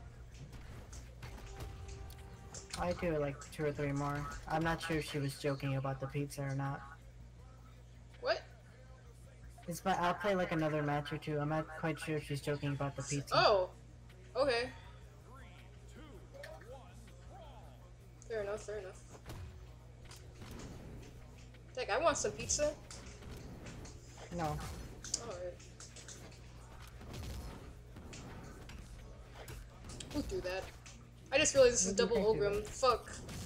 I do like two or three more. I'm not sure if she was joking about the pizza or not. What? It's my, I'll play like another match or two. I'm not quite sure if she's joking about the pizza. Oh. Okay. Fair enough, fair enough. Heck, I want some pizza. No. Alright. We'll do that. I just realized this is double Ogrim. Fuck.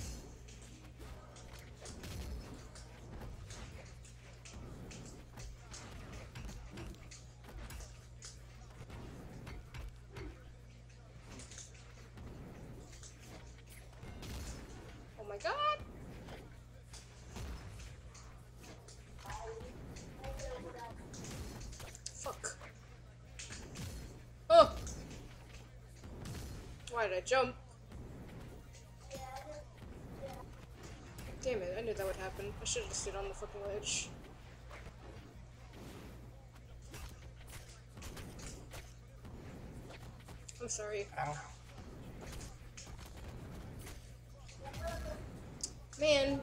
Oh my god! Fuck. Oh! Why did I jump? Damn it, I knew that would happen. I should've just stayed on the fucking ledge. I'm sorry. Ow. Man.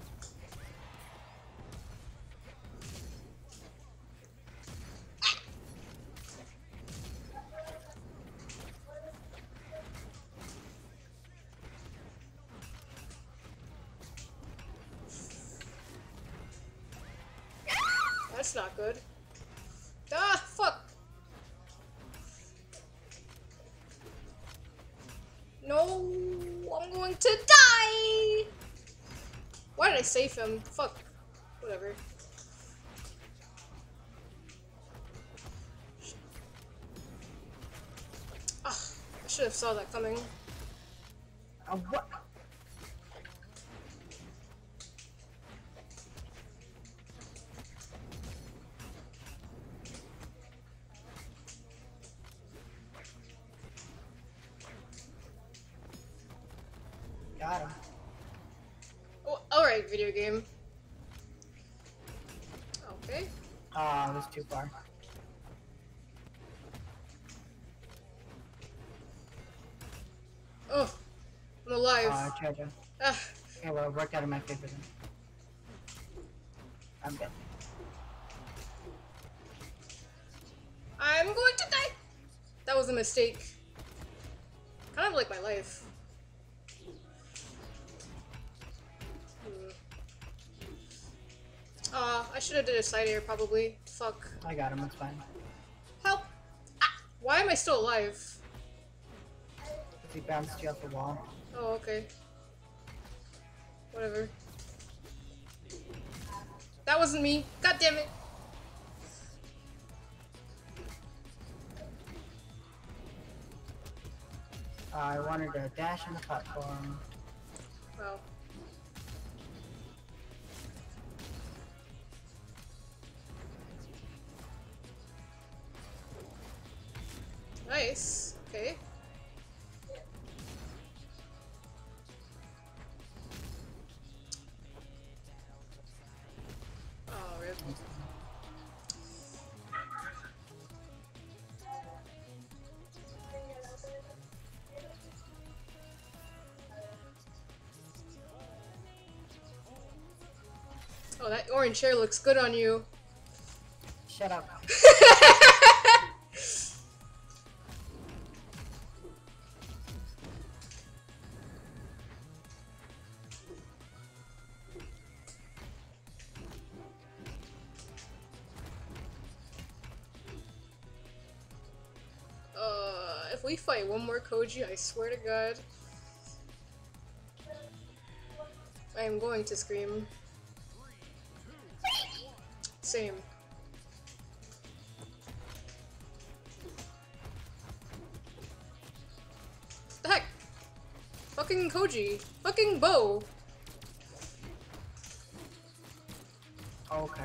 That's not good. Ah, fuck! No, I'm going to die! Why did I save him? Fuck. Whatever. Ah, I should have saw that coming. Uh, what? Got him. Oh, alright, video game. Okay. Ah, it was too far. Oh, I'm alive. Uh, treasure. Ah, Okay, well, it worked out in my favor then. I'm dead. I'm going to die! That was a mistake. Kind of like my life. Hmm. Aw, I should have did a side air probably. Fuck. I got him, it's fine. Help! Ah, why am I still alive? He bounced you off the wall. Oh, okay. Whatever. That wasn't me. God damn it. Uh, I wanted to dash on the platform. Wow. Nice. Okay. Oh, rip. Oh, that orange hair looks good on you. Shut up. if we fight one more Koji, I swear to God, I am going to scream. Same. The heck? Fucking Koji. Fucking Bo. Okay.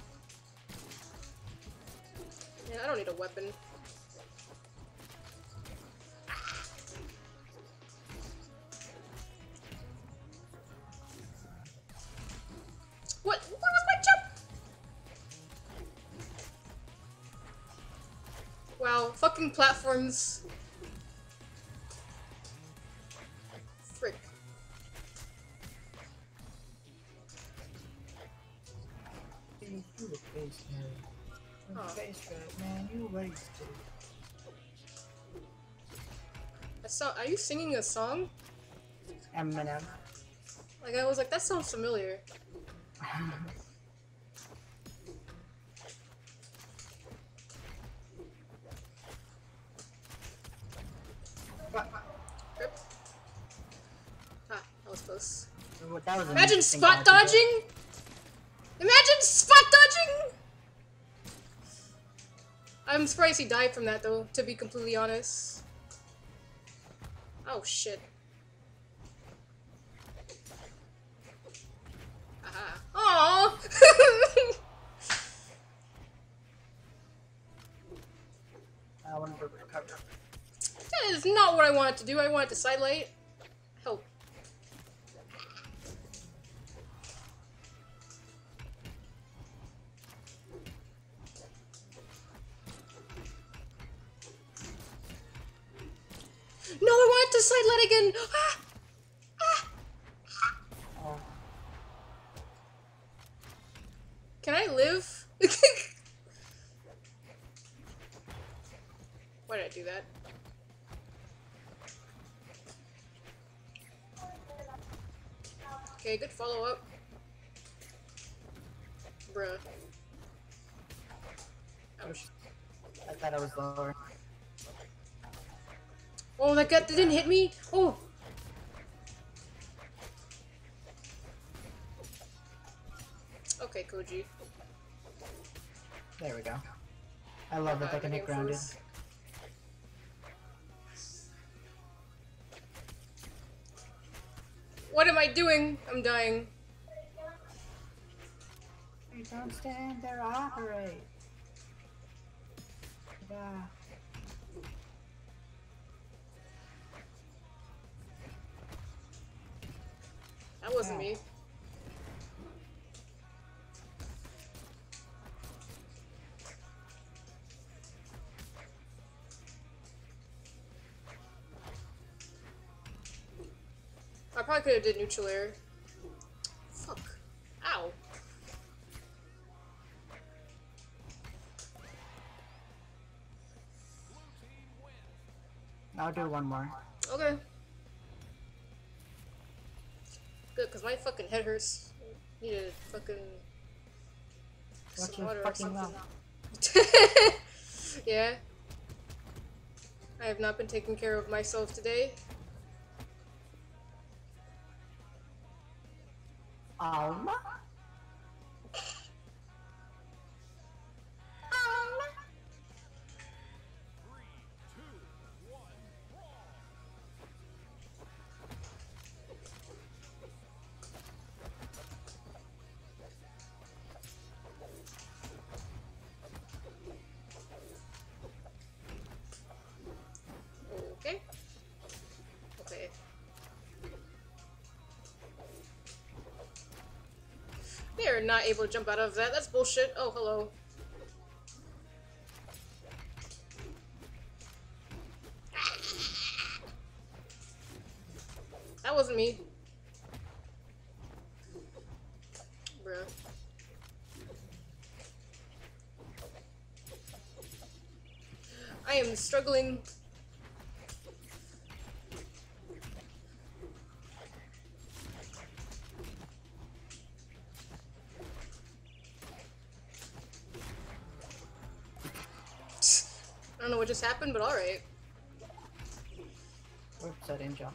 Yeah, I don't need a weapon. What? What was my jump? Wow, fucking platforms. Frick. You the face, man. Oh. Face right, man. You wasted. I saw. Are you singing a song? Eminem. Like I was like, that sounds familiar. Rip. Ah, that was close. Well, that was an Imagine interesting spot dodge to dodging! Imagine spot dodging! I'm surprised he died from that though, to be completely honest. Oh shit. Aha. Aww! I wanted to recover. That is not what I wanted to do. I wanted to sidelight. Help. No, I wanted to sidelight again! Ah! Ah! Oh. Can I live? Why did I do that? Okay, good follow-up. Bruh. Ouch. I thought I was lower. Oh, that guy didn't hit me? Oh! Okay, Koji. There we go. I love it. I can hit grounded. What am I doing? I'm dying. You don't stand there, operate. Yeah. That wasn't me. I probably could have did neutral air. Fuck. Ow. I'll do one more. Okay. Good, cause my fucking head hurts. Need a fucking Watch some your water or fucking something. mouth. Yeah. I have not been taking care of myself today. Um. Okay. Okay. They are not able to jump out of that. That's bullshit. Oh, hello. That wasn't me. Bruh. I am struggling. I don't know what just happened, but alright. Oops, I didn't jump.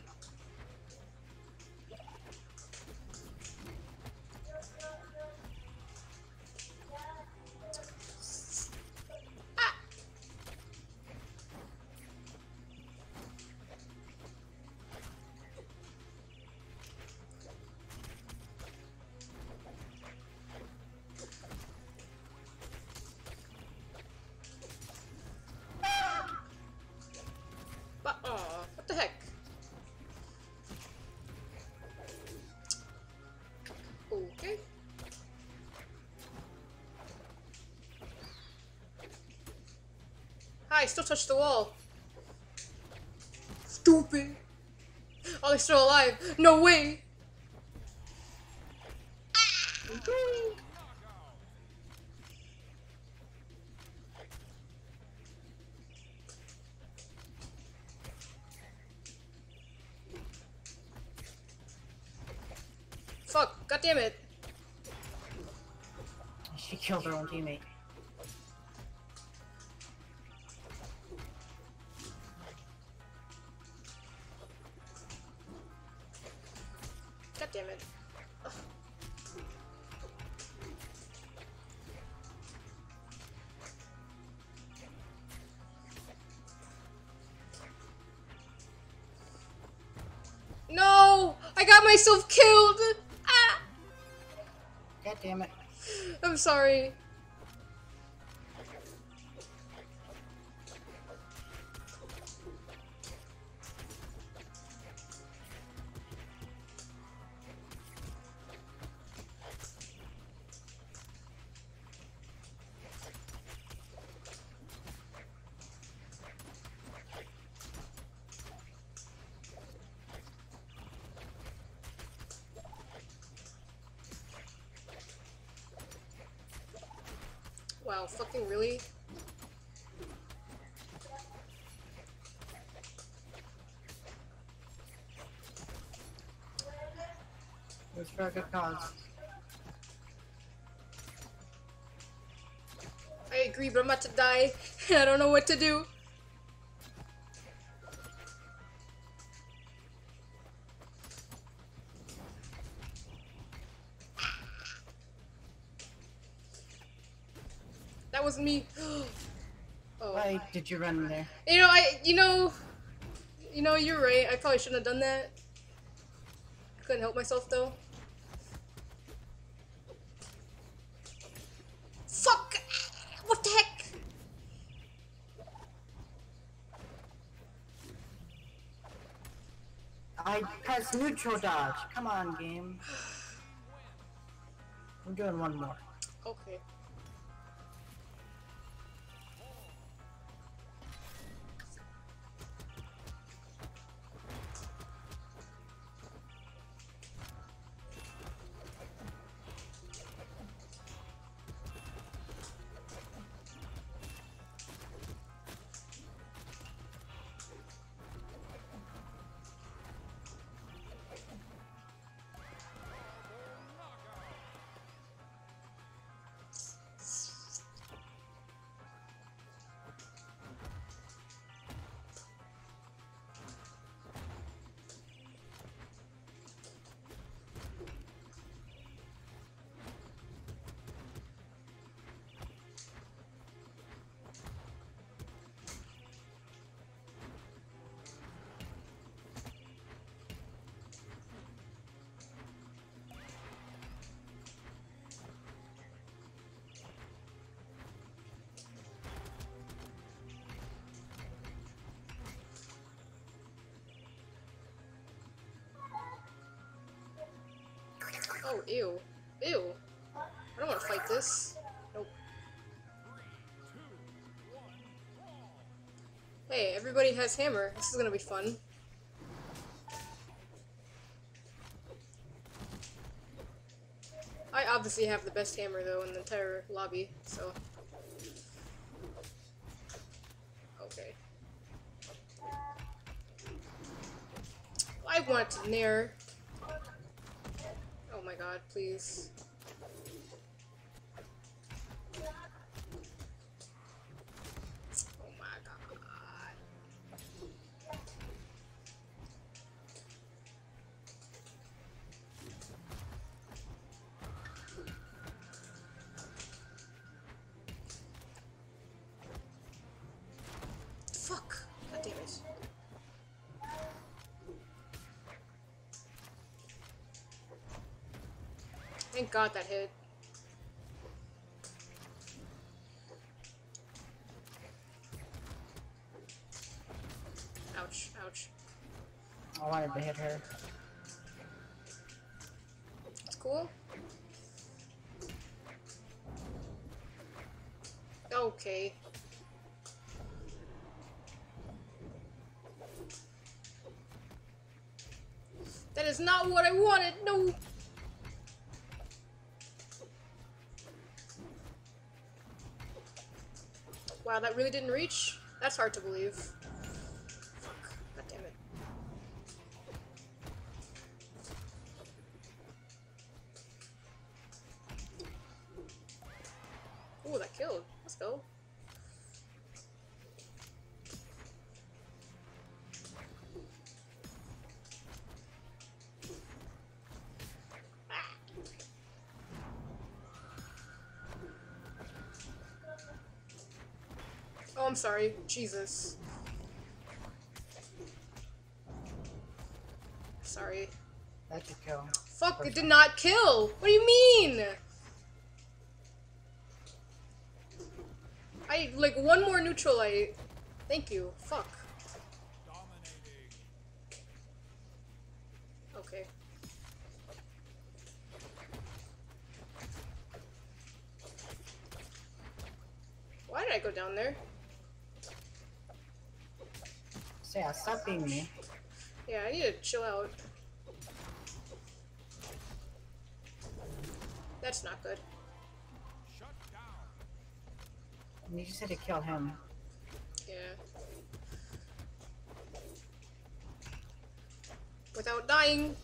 But, aw, what the heck? Okay. Hi, still touched the wall. Stupid. Oh, they're still alive. No way. Fuck, god damn it. She killed her own teammate. God damn it. Ugh. No! I got myself killed! Ah! God damn it. I'm sorry. Wow, fucking really? It was for a good cause. I agree, but I'm about to die. I don't know what to do. That wasn't me. Oh. Why did you run in there? You know, I, you know, you know, you're right. I probably shouldn't have done that. I couldn't help myself though. Fuck! What the heck? I pressed neutral dodge. Come on, game. I'm doing one more. Okay. Oh, ew. Ew. I don't want to fight this. Nope. Hey, everybody has hammer. This is gonna be fun. I obviously have the best hammer, though, in the entire lobby, so... Okay. I want to nair. Oh my god, please. Oh my god. Fuck. God damn it. Thank God that hit. Ouch, ouch. I wanted to hit her. That's cool. Okay. That is not what I wanted. No. Wow, that really didn't reach? That's hard to believe. Fuck. God damn it. Ooh, that killed. Let's go. Oh, I'm sorry. Jesus. Sorry. That's a kill. Fuck, it did not kill! What do you mean? I, like, one more neutral light. Thank you. Fuck. Okay. Why did I go down there? So yeah, stop being me. Yeah, I need to chill out. That's not good. You just had to kill him. Yeah. Without dying.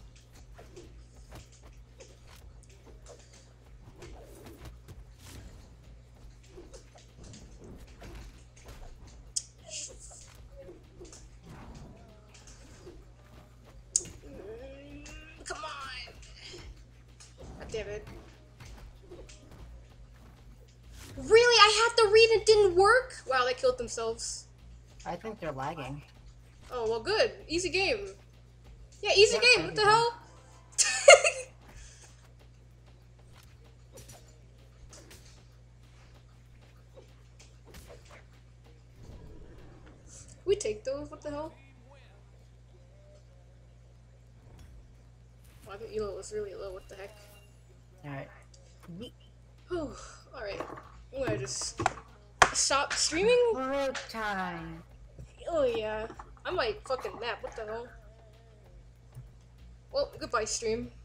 Mm, come on. God damn it. Really? I had to read and it didn't work? Wow, they killed themselves. I think they're lagging. Oh, well, good. Easy game. Yeah, easy Yeah, game. What the easy. hell? We take those? What the hell? Oh, I think Elo was really low. What the heck? Alright. Oh, alright. I'm gonna just stop streaming? Break time. Oh, yeah. I might fucking nap. What the hell? Well, goodbye, stream.